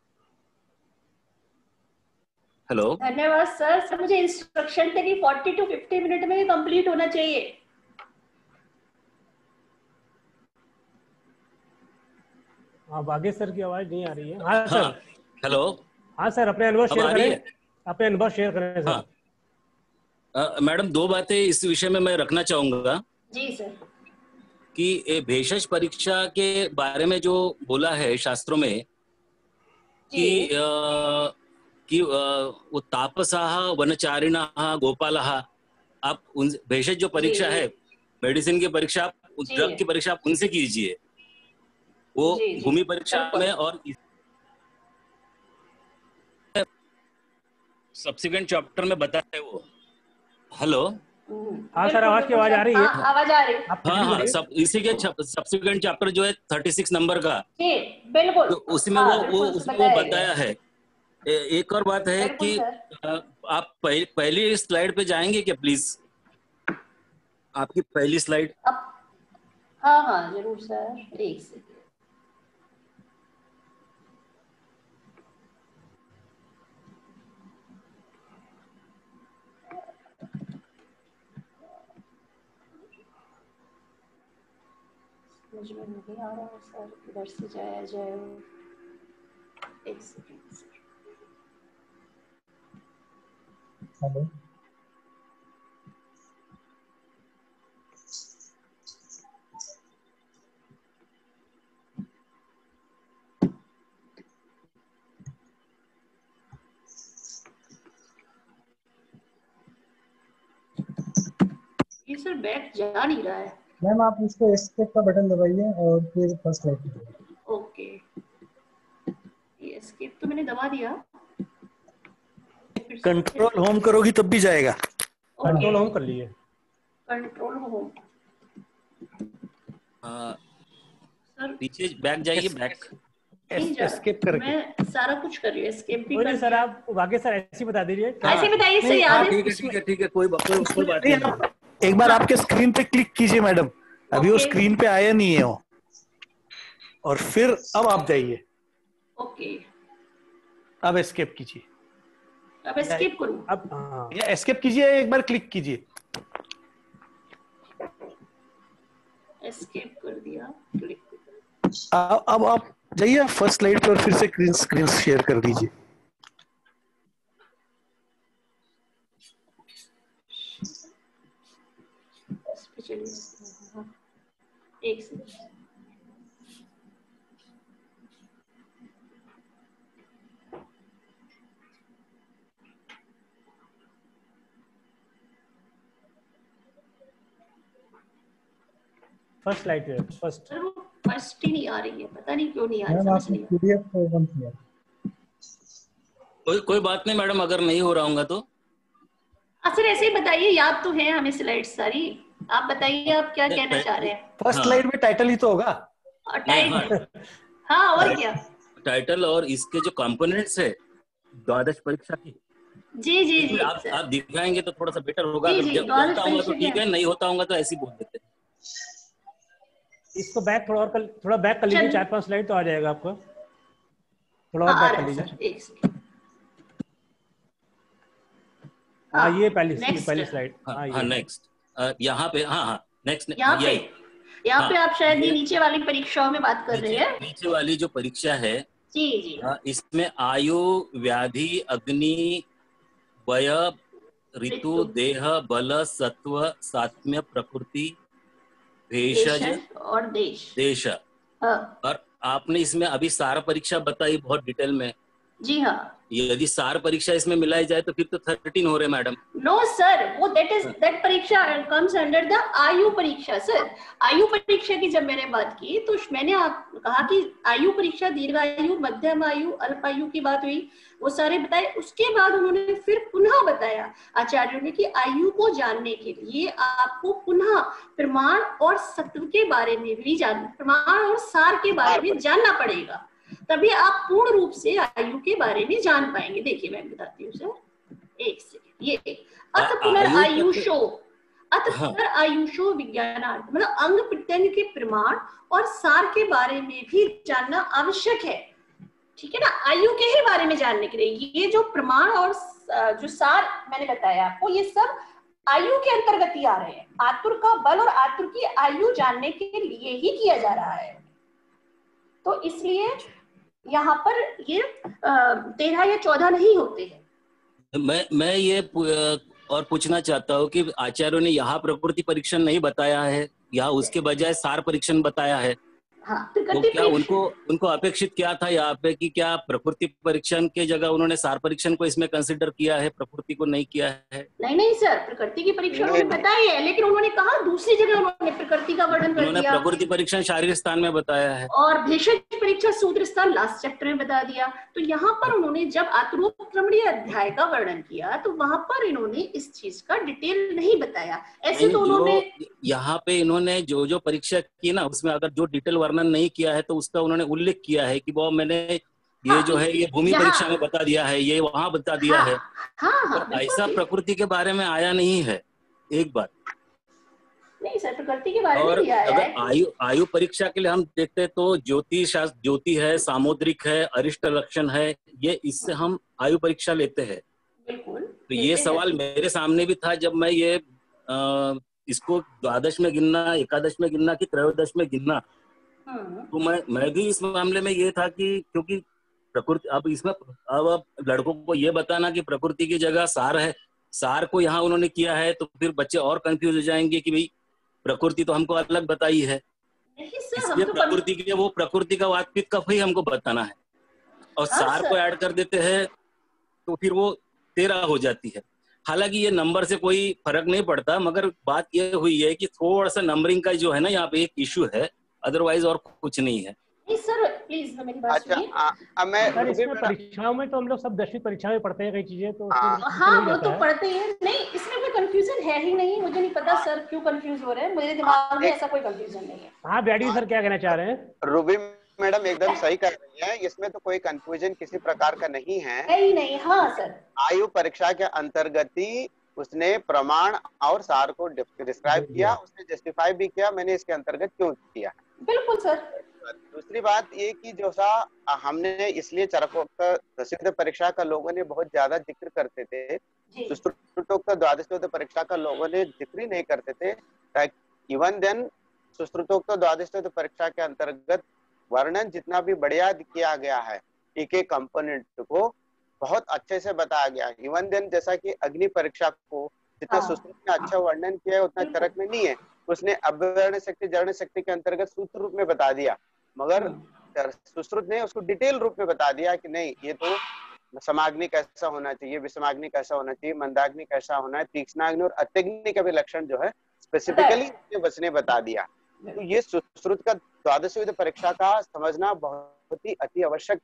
हेलो। धन्यवाद सर। सर मुझे इंस्ट्रक्शन थे कि 40 to 50 मिनट में ही कंप्लीट होना चाहिए। हाँ बागे सर की आवाज नहीं आ रही है। हाँ सर। हेलो। हाँ सर अपने अनुभव शेयर करें, अपने अनुभव शेयर करें सर। हाँ मैडम, दो बातें इस विषय में मैं रखना चाहूंगा। जी सर। कि भेषज परीक्षा के बारे में जो बोला है शास्त्रों में कि वो तापसाह वनचारिणाः गोपालाः, आप उन भेषज जो परीक्षा है, मेडिसिन की परीक्षा, आप ड्रग की परीक्षा आप उनसे कीजिए। वो भूमि परीक्षा में और सब्सिक्वेंट चैप्टर में बताया है वो। हेलो। हाँ सर आवाज की आवाज आ रही है। आवाज आ रही है। हाँ सब इसी के सब्सिक्वेंट चैप्टर जो है 36 नंबर का, बिल्कुल, तो उसमें उसमें वो बताया है। एक और बात है कि आप पहली स्लाइड पे जाएंगे क्या प्लीज? आपकी पहली स्लाइड। हाँ जरूर सर, एक सेकंड। समझ में नहीं आ रहा है सर, इधर से जाया जाए। एक सेकंड सर। हेलो। ये सर बैक जा नहीं रहा है। मैम आप इसको एस्केप का बटन दबाइए और फिर फर्स्ट स्लाइड पे जाइए। ओके, ये एस्केप तो मैंने दबा दिया। कंट्रोल होम करोगी तब भी जाएगा। कंट्रोल होम कर लिए। Control home. सर पीछे बैक जाइए, बैक एस्केप करके। मैं सारा कुछ कर रही हूँ, एस्केप भी कर। सर आप वाकई सर ऐसे बता दीजिए। ऐसे बताइए सर, याद है। ठीक है कोई बात नहीं। एक बार आपके स्क्रीन पे क्लिक कीजिए मैडम, अभी वो स्क्रीन पे आया नहीं है वो, और फिर अब आप जाइए। ओके, अब एस्केप कीजिए। अब एस्केप करूं? अब एस्केप कीजिए, एक बार क्लिक कीजिए। एस्केप कर दिया, क्लिक। अब आप जाइए फर्स्ट स्लाइड पे और फिर से स्क्रीन शेयर कर दीजिए। चलिए एक सेकंड। फर्स्ट स्लाइड पे फर्स्ट ही नहीं आ रही है, पता नहीं क्यों नहीं आ रही। मैम आपने पीडीएफ ओपन किया? कोई बात नहीं मैडम, अगर नहीं हो रहा होगा तो सर ऐसे ही बताइए, याद तो है हमें स्लाइड सारी। आप बताइए आप क्या कहना चाह रहे हैं। फर्स्ट स्लाइड में टाइटल ही तो होगा। टाइटल, हाँ और क्या, टाइटल और इसके जो कंपोनेंट्स है द्वादश परीक्षा की, जी जी जी आप दिखाएंगे तो थोड़ा सा बेटर होगा। जी, अगर जी, जब होता होगा तो ठीक है, नहीं होता होगा तो ऐसे ही बोल देते हैं। इसको बैक थोड़ा बैक कर लीजिए, 4-5 स्लाइड तो आ जाएगा आपको, थोड़ा और बैक कर लीजिए। हाँ ये पहली स्लाइड। हाँ नेक्स्ट, यहाँ पे, हाँ नेक्स्ट, यहाँ पे आप शायद ये नीचे वाली परीक्षाओं में बात कर रहे हैं। नीचे वाली जो परीक्षा है जी जी, इसमें आयु, व्याधि, अग्नि, वय, ऋतु, देह, बल, सत्व, सात्म्य, प्रकृति, भेषज और देश। और आपने इसमें अभी सारा परीक्षा बताई बहुत डिटेल में। जी हाँ, यदि सार परीक्षा इसमें मिलाई जाए तो फिर तो 13 हो रहे मैडम। नो सर, वो दैट परीक्षा कम्स अंडर द आयु परीक्षा सर। आयु परीक्षा की जब मैंने बात की तो मैंने कहा कि आयु परीक्षा दीर्घायु, मध्यम आयु, अल्पायु की बात हुई, वो सारे बताए। उसके बाद उन्होंने फिर पुनः बताया आचार्यों ने कि आयु को जानने के लिए आपको पुनः प्रमाण और सत्व के बारे में भी प्रमाण और सार के बारे में जानना पड़ेगा, तभी आप पूर्ण रूप से आयु के बारे में जान पाएंगे। देखिए मैं बताती हूँ सर, एक सेकंड। ये अथ पुनर्आयुषो, अथ पुनर्आयुषो विज्ञानार्थ, मतलब अंग प्रत्यंग के प्रमाण और सार के बारे में भी जानना आवश्यक है, ठीक है ना, आयु के ही बारे में जानने के लिए। ये जो प्रमाण और जो सार मैंने बताया आपको, ये सब आयु के अंतर्गत ही आ रहे हैं। आतुर का बल और आतुर की आयु जानने के लिए ही किया जा रहा है, तो इसलिए यहाँ पर ये 13 या 14 नहीं होते हैं। मैं ये और पूछना चाहता हूँ कि आचार्यों ने यहाँ प्रकृति परीक्षण नहीं बताया है, यहाँ उसके बजाय सार परीक्षण बताया है। हाँ, तो क्या उनको अपेक्षित क्या था यहाँ पे कि क्या प्रकृति परीक्षण के जगह उन्होंने सार परीक्षण को इसमें कंसिडर किया है, प्रकृति को नहीं किया है? नहीं सर, प्रकृति की परीक्षा उन्होंने बताई है, लेकिन उन्होंने कहा दूसरी जगह उन्होंने प्रकृति का वर्णन कर दिया। प्रकृति परीक्षण शारीरिक स्थान में बताया है और भेषज परीक्षा सूत्र स्थान लास्ट चैप्टर में बता दिया। तो यहाँ पर उन्होंने जब आत्मोपक्रमणीय अध्याय का वर्णन किया तो वहां पर इन्होंने इस चीज का डिटेल नहीं बताया। ऐसे तो उन्होंने यहाँ पे इन्होंने जो परीक्षा की ना, उसमें अगर जो डिटेल वर्णन नहीं किया है तो उसका उन्होंने उल्लेख किया है कि वो मैंने ये जो है ये भूमि परीक्षा में बता दिया है, ये वहां बता दिया है। तो ऐसा प्रकृति के बारे में आया नहीं है एक बार। नहीं सर, प्रकृति के बारे में आया है। अगर आयु परीक्षा के लिए हम देखते हैं तो ज्योति है, सामुद्रिक है, अरिष्ट लक्षण है, ये इससे हम आयु परीक्षा लेते हैं। बिल्कुल। तो ये सवाल मेरे सामने भी था जब मैं ये इसको द्वादश में गिनना, एकादश में गिनना कि त्रयोदश में गिनना, तो मैं भी इस मामले में ये था कि क्योंकि प्रकृति, अब इसमें अब लड़कों को ये बताना कि प्रकृति की जगह सार है, सार को यहाँ उन्होंने किया है, तो फिर बच्चे और कंफ्यूज हो जाएंगे कि भाई प्रकृति तो हमको अलग बताई है, इसलिए प्रकृति के लिए वो प्रकृति का वास्तविक का ही हमको बताना है, और सार को ऐड कर देते हैं तो फिर वो 13 हो जाती है। हालांकि ये नंबर से कोई फर्क नहीं पड़ता, मगर बात ये हुई है कि थोड़ा सा नंबरिंग का जो है ना यहाँ पे एक इश्यू है, अदरवाइज और कुछ नहीं है। सर प्लीज मेरी बात सुनिए। अब मैं इसमें परीक्षाओं में तो हम लोग सब 10वीं परीक्षा में पढ़ते हैं कई चीजें, तो हाँ वो तो पढ़ते हैं। नहीं, इसमें कोई कंफ्यूजन है ही नहीं। मुझे नहीं पता सर क्यों कंफ्यूज हो रहे हैं, मेरे दिमाग में ऐसा कोई कंफ्यूजन नहीं है। हाँ ब्याडी सर क्या कहना चाह रहे हैं? रूबी मैडम एकदम सही कह रही है, इसमें तो कोई कंफ्यूजन किसी प्रकार का नहीं है। नहीं, हाँ सर। आयु परीक्षा के अंतर्गत ही उसने प्रमाण और सार को डिस्क्राइब किया, उसने जस्टिफाई भी किया मैंने इसके अंतर्गत क्यों किया। बिल्कुल सर। दूसरी बात ये कि जो सा हमने इसलिए चरकोक्त दसवीं परीक्षा का लोगों ने बहुत ज्यादा जिक्र करते थे, सुश्रुतोक्त द्वादशोक्त परीक्षा का लोगों ने जिक्र ही नहीं करते थे। इवन देन सुश्रुतोक्त द्वादशोक्त परीक्षा के अंतर्गत वर्णन जितना भी बढ़िया किया गया है, एक एक कंपोनेंट को बहुत अच्छे से बताया गया। इवन देन जैसा कि अग्नि परीक्षा को जितना सुश्रुत ने अच्छा वर्णन किया है उतना चरक में नहीं है। उसने अवर्ण शक्ति जर्ण शक्ति के अंतर्गत सूत्र रूप में बता दिया, मगर सुश्रुत ने उसको डिटेल रूप में बता दिया कि नहीं ये तो समाग्नि कैसा होना चाहिए, विषमाग्नि कैसा होना चाहिए, मंदाग्नि कैसा होना है, तीक्ष्णाग्नि और अत्यग्नि का भी लक्षण जो है स्पेसिफिकली उसने बता दिया। तो ये सुश्रुत का द्वादशविध परीक्षा का समझना बहुत ही अति आवश्यक था।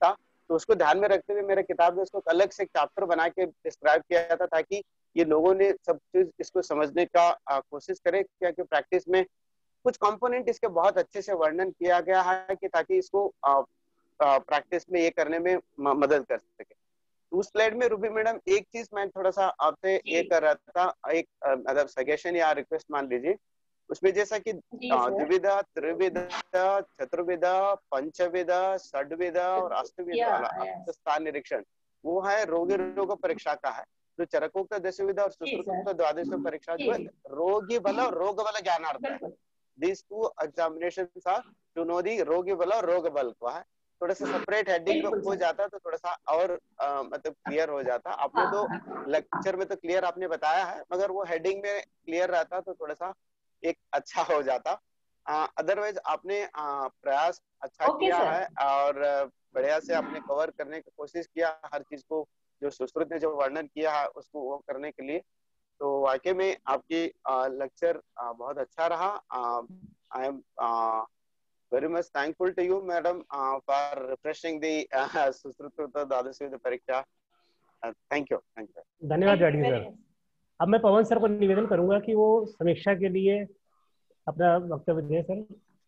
तो उसको ध्यान में रखते हुए मेरे किताब में उसको अलग से एक चैप्टर बना के डिस्क्राइब किया था, ताकि ये लोगों ने सब चीज इसको समझने का कोशिश करे, क्योंकि प्रैक्टिस में कुछ कंपोनेंट इसके बहुत अच्छे से वर्णन किया गया है कि ताकि इसको प्रैक्टिस में ये करने में मदद कर सके। उस स्लाइड में रूबी मैडम एक चीज मैं थोड़ा सा आपसे ये कर रहा था, एक मतलब सजेशन या रिक्वेस्ट मान लीजिए, उसमें जैसा कि द्विविधा, त्रिविधा, चतुर्विधा, पंचविधा, षड्विधा और अष्टविधा स्थान निरीक्षण, वो है रोगी रोग परीक्षा का है। जो चरकोक्त दशविधा और सुश्रुतोक्त द्वादश परीक्षा जो है रोगी बल और रोग बल ज्ञानार्थ है। These two examinations are to know the रोगी बल और रोग बल को है। थोड़ा सा सेपरेट हेडिंग हो जाता तो थोड़ा सा और मतलब क्लियर हो जाता। आपने तो लेक्चर में तो क्लियर आपने बताया है, मगर वो हेडिंग में क्लियर रहता तो थोड़ा सा एक अच्छा हो जाता। अदरवाइज आपने प्रयास अच्छा किया है और बढ़िया से आपने कवर करने की कोशिश किया हर चीज को, जो सुश्रुत ने जो वर्णन किया है उसको वो करने के लिए। तो वाकई में आपकी लेक्चर बहुत अच्छा रहा। I am very much thankful to you madam for refreshing the सुश्रुत द्वादश परीक्षा। thank you धन्यवाद गाड़ी सर। अब मैं पवन सर को निवेदन करूंगा कि वो समीक्षा के लिए अपना वक्तव्य दें सर।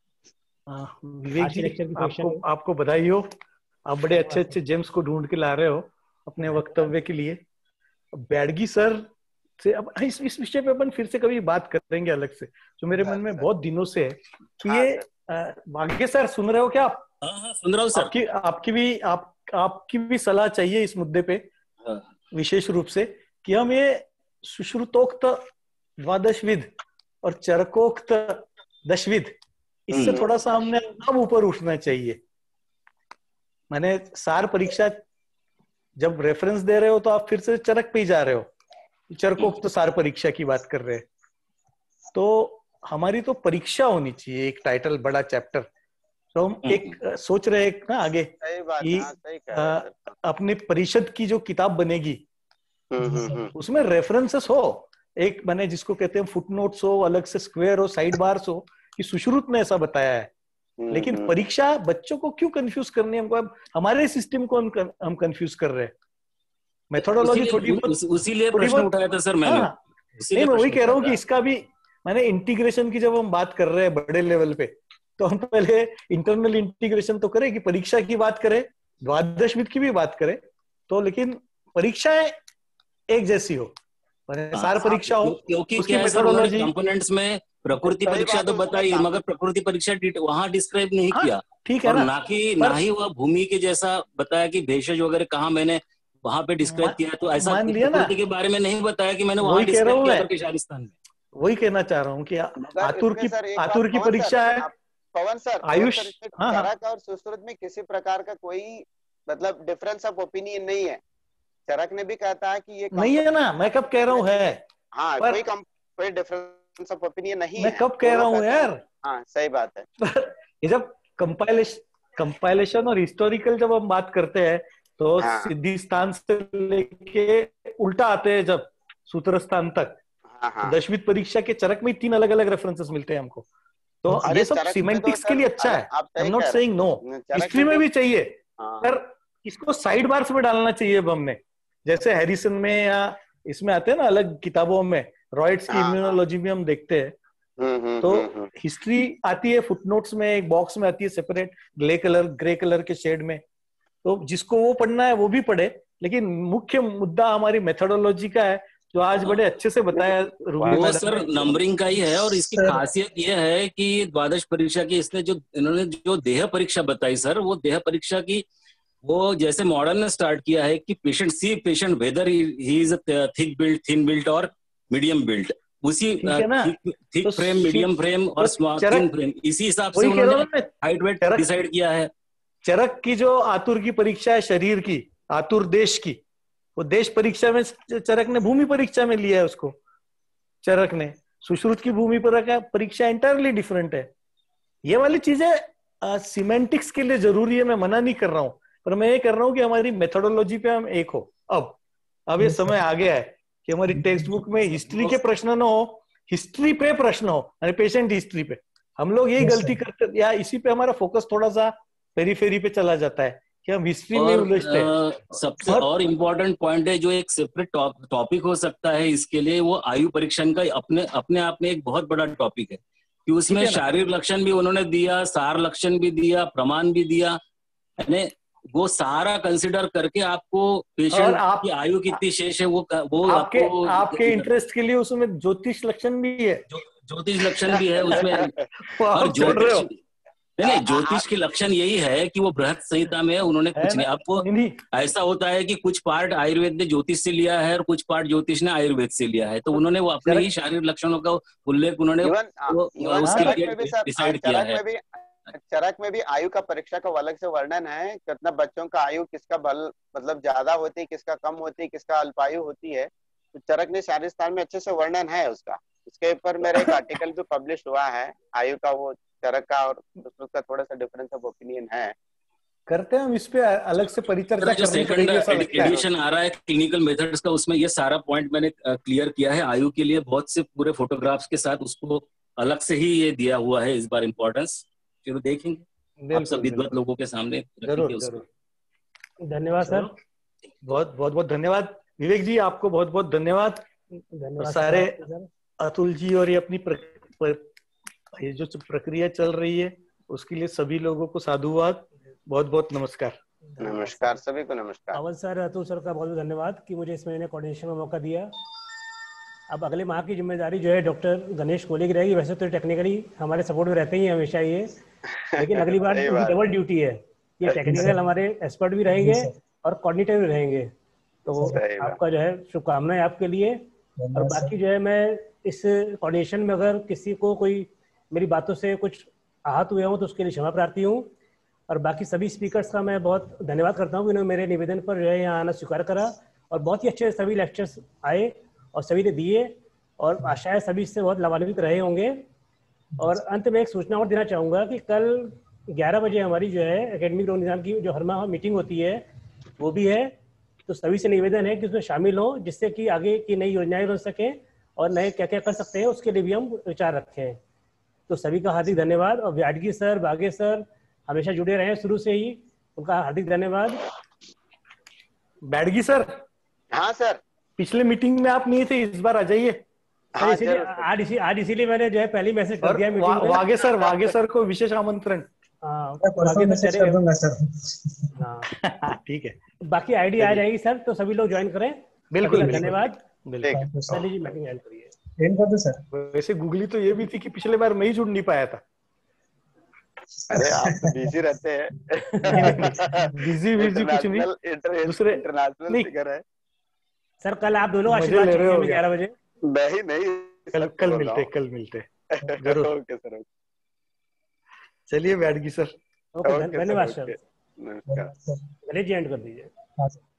विवेक जी आपको बधाई हो, आप बड़े अच्छे अच्छे जेम्स को ढूंढ के ला रहे हो अपने वक्तव्य के लिए। बैडगी सर से अब इस विषय पे अपन फिर से कभी बात करेंगे अलग से, जो मेरे मन में बहुत दिनों से है कि ये भाग्य सर सुन रहे हो क्या आप? हाँ सुन रहा हूँ सर। आपकी भी सलाह चाहिए इस मुद्दे पे विशेष रूप से, कि हम ये सुश्रुतोक्त द्वादशविद और चरकोक्त दशविद, इससे थोड़ा सा हमने अब ऊपर उठना चाहिए। मैंने सार परीक्षा जब रेफरेंस दे रहे हो तो आप फिर से चरक पे ही जा रहे हो, चरकोक्त सार परीक्षा की बात कर रहे हैं। तो हमारी तो परीक्षा होनी चाहिए, एक टाइटल बड़ा चैप्टर। तो हम एक सोच रहे हैं ना आगे कि अपने परिषद की जो किताब बनेगी उसमें रेफरेंसेस हो, एक मैंने जिसको कहते हैं फुटनोट्स हो, अलग से स्क्वायर हो, साइड बार्स हो, कि सुश्रुत ने ऐसा बताया है। लेकिन परीक्षा बच्चों को क्यों कंफ्यूज करनी है हमको? अब हमारे सिस्टम को हम कंफ्यूज कर रहे हैं। मेथोडोलॉजी थोड़ी बहुत उसी लिए प्रश्न उठाया था सर मैंने। नहीं, मैं वही कह रहा हूँ कि इसका भी मैंने इंटीग्रेशन की जब हम बात कर रहे हैं बड़े लेवल पे, तो हम पहले इंटरनल इंटीग्रेशन तो करें कि परीक्षा की बात करें, द्वादशविद की भी बात करें, तो लेकिन परीक्षाएं एक जैसी हो, सार परीक्षा हो, क्योंकि उसकी मेथोडोलॉजी कंपोनेंट्स में प्रकृति परीक्षा तो बताई, मगर प्रकृति परीक्षा वहां डिस्क्राइब नहीं किया। ठीक है ना, ना ही वह भूमि के जैसा बताया कि भेषज वगैरह कहाँ मैंने वहां पे डिस्क्राइब किया, तो ऐसा प्रकृति के बारे में नहीं बताया कि मैंने वहां डिस्क्राइब किया केशारिस्तान में। वही कहना चाह रहा हूँ कि आतुर की परीक्षा है। पवन सर, आयुष चरक और सुश्रुत में किसी प्रकार का कोई मतलब डिफरेंस ऑफ ओपिनियन नहीं है। चरक ने भी कहता है कि ये नहीं है ना, मैं कब कह रहा हूँ है, हाँ कोई डिफरेंस ऑफ ओपिनियन नहीं है। मैं कब कह रहा हूँ यार, हाँ सही बात है। ये जब कंपाइलेशन और हिस्टोरिकल जब हम बात करते हैं तो सिद्धि स्थान से लेके उल्टा आते हैं जब सूत्र स्थान तक, दशविद परीक्षा के चरक में 3 अलग अलग रेफरेंसेस मिलते हैं हमको। तो ये सब सिमेंटिक्स के लिए अच्छा है, I am not saying no, history में भी चाहिए, पर इसको साइड बार्स में डालना चाहिए। अब हमने जैसे हैरिसन में या इसमें आते हैं ना अलग किताबों में, रॉयट्स की इम्यूनोलॉजी में हम देखते हैं, तो हिस्ट्री आती है फुटनोट्स में, एक बॉक्स में आती है सेपरेट ग्रे कलर के शेड में। तो जिसको वो पढ़ना है वो भी पढ़े, लेकिन मुख्य मुद्दा हमारी मेथोडोलॉजी का है, जो आज बड़े अच्छे से बताया वो सर नंबरिंग का ही है। और इसकी खासियत ये है कि द्वादश परीक्षा की इसने इन्होंने जो देह परीक्षा बताई सर, वो देह परीक्षा की वो जैसे मॉडर्न ने स्टार्ट किया है कि पेशेंट वेदर ही is thick built, thin built और मीडियम बिल्ट, उसी थिक फ्रेम, मीडियम फ्रेम और थिन फ्रेम, इसी हिसाब से उन्होंने हाइट वेट डिसाइड किया है। चरक की जो आतुर की परीक्षा है शरीर की, आतुर देश की, वो देश परीक्षा में चरक ने भूमि परीक्षा में लिया है उसको चरक ने। सुश्रुत की भूमि परीक्षा एंटायरली डिफरेंट है। ये वाली चीजें सिमेंटिक्स के लिए जरूरी है, मैं मना नहीं कर रहा हूं, पर मैं ये कर रहा हूं कि हमारी मेथोडोलॉजी पे हम एक हो। अब ये समय आ गया है कि हमारी टेक्स्ट बुक में हिस्ट्री के प्रश्न न हो, हिस्ट्री पे प्रश्न हो, यानी पेशेंट हिस्ट्री पे। हम लोग यही गलती करते, या इसी पे हमारा फोकस थोड़ा सा पेरीफेरी पे चला जाता है क्या हिस्ट्री में उलझते हैं। सबसे और इम्पोर्टेंट पॉइंट है जो एक सेपरेट टॉपिक हो सकता है इसके लिए, वो आयु परीक्षण का अपने आप में एक बहुत बड़ा टॉपिक है कि उसमें शारीरिक लक्षण भी उन्होंने दिया, सार लक्षण भी दिया, प्रमाण भी दिया, यानी वो सारा कंसिडर करके आपको पेशेंट की आयु कितनी शेष है वो आपके इंटरेस्ट के लिए उसमें ज्योतिष लक्षण भी है, ज्योतिष लक्षण भी है उसमें। और ज्योतिष के लक्षण यही है कि वो बृहत संहिता में उन्होंने कुछ नहीं, आपको ऐसा होता है कि कुछ पार्ट आयुर्वेद ने ज्योतिष से लिया है और कुछ पार्ट ज्योतिष ने आयुर्वेद से लिया है, तो उन्होंने वो अपने ही शारीरिक लक्षणों का उल्लेख उन्होंने डिसाइड किया है। चरक में भी आयु का परीक्षा का अलग से वर्णन है, कितना बच्चों का आयु किसका बल मतलब ज्यादा होती है, किसका कम होती है, किसका अल्पायु होती है, तो चरक ने शारीरिक स्थान में अच्छे से वर्णन है उसका। इसके ऊपर मेरा एक आर्टिकल भी पब्लिश हुआ है आयु का, वो चरक का और उसका थोड़ा सा डिफरेंस ऑफ ओपिनियन है। करते हैं हम इस पे अलग से परिचर्चा जो सेकंड एडिशन आ रहा है क्लिनिकल मेथड्स का, उसमें ये सारा पॉइंट मैंने क्लियर किया है आयु के लिए, बहुत से पूरे फोटोग्राफ्स के साथ उसको अलग से ही ये दिया हुआ है इस बार इम्पोर्टेंस, चलो देखेंगे आप सब विद्वत लोगों के सामने। जरूर। धन्यवाद सर, बहुत धन्यवाद विवेक जी, आपको बहुत बहुत धन्यवाद। सारे अतुल जी और ये अपनी ये जो प्रक्रिया चल रही है उसके लिए सभी लोगों को साधुवाद, बहुत बहुत नमस्कार। नमस्कार सभी को, नमस्कार। अवल सर, अतुल सर का बहुत बहुत धन्यवाद कि मुझे इस महीने कोऑर्डिनेशन में मौका दिया। अब अगले माह की जिम्मेदारी जो है डॉक्टर गणेश कोहली की रहेगी। वैसे तो टेक्निकली हमारे सपोर्ट में रहते ही हमेशा ये, लेकिन अगली बार डबल ड्यूटी है, ये टेक्निकल हमारे एक्सपर्ट भी रहेंगे और कोऑर्डिनेटर भी रहेंगे। तो आपका जो है शुभकामनाएं आपके लिए। और बाकी जो है मैं इस कोऑर्डिनेशन में अगर किसी को कोई मेरी बातों से कुछ आहत हुए हो तो उसके लिए क्षमा प्रार्थी हूँ। और बाकी सभी स्पीकर्स का मैं बहुत धन्यवाद करता हूँ कि उन्होंने मेरे निवेदन पर जो है यहाँ आना स्वीकार करा, और बहुत ही अच्छे सभी लेक्चर्स आए और सभी ने दिए, और आशा है सभी इससे बहुत लाभान्वित रहे होंगे। और अंत में एक सूचना और देना चाहूँगा कि कल 11 बजे हमारी जो है एकेडमिक ग्रोथ निजाम की जो हर माह मीटिंग होती है वो भी है, तो सभी से निवेदन है कि उसमें शामिल हो, जिससे कि आगे की नई योजनाएं बन सकें और नए क्या क्या कर सकते हैं उसके लिए भी हम विचार रखें। तो सभी का हार्दिक धन्यवाद। और व्याडगी सर, बागे सर हमेशा जुड़े रहे शुरू से ही, उनका हार्दिक धन्यवाद। बैडगी सर। हाँ सर, पिछले मीटिंग में आप नहीं थे, इस बार आ जाइए। हाँ, आज इसीलिए मैंने जो है पहली मैसेज कर दिया मीटिंग में। वागे सर को विशेष आमंत्रण। ठीक है, बाकी आईडी आ जाएगी सर, तो सभी लोग ज्वाइन करें। बिल्कुल, धन्यवाद। बिल्कुल जी, मीटिंग एंड करिए। एंड कर दो सर। वैसे गूगली तो ये भी थी कि पिछले बार मैं ही जुड़ नहीं पाया था। अरे आप तो बिजी रहते हैं। बिजी कुछ नहीं, दूसरे इंटरनेशनल फिगर है सर। कल आप दोनों आशीर्वाद चाहिए 11 बजे। नहीं, कल मिलते जरूर। ओके सर, चलिए बैठ गई सर। ओके, धन्यवाद सर। नमस्कार। गणेश जी एंड कर दीजिए।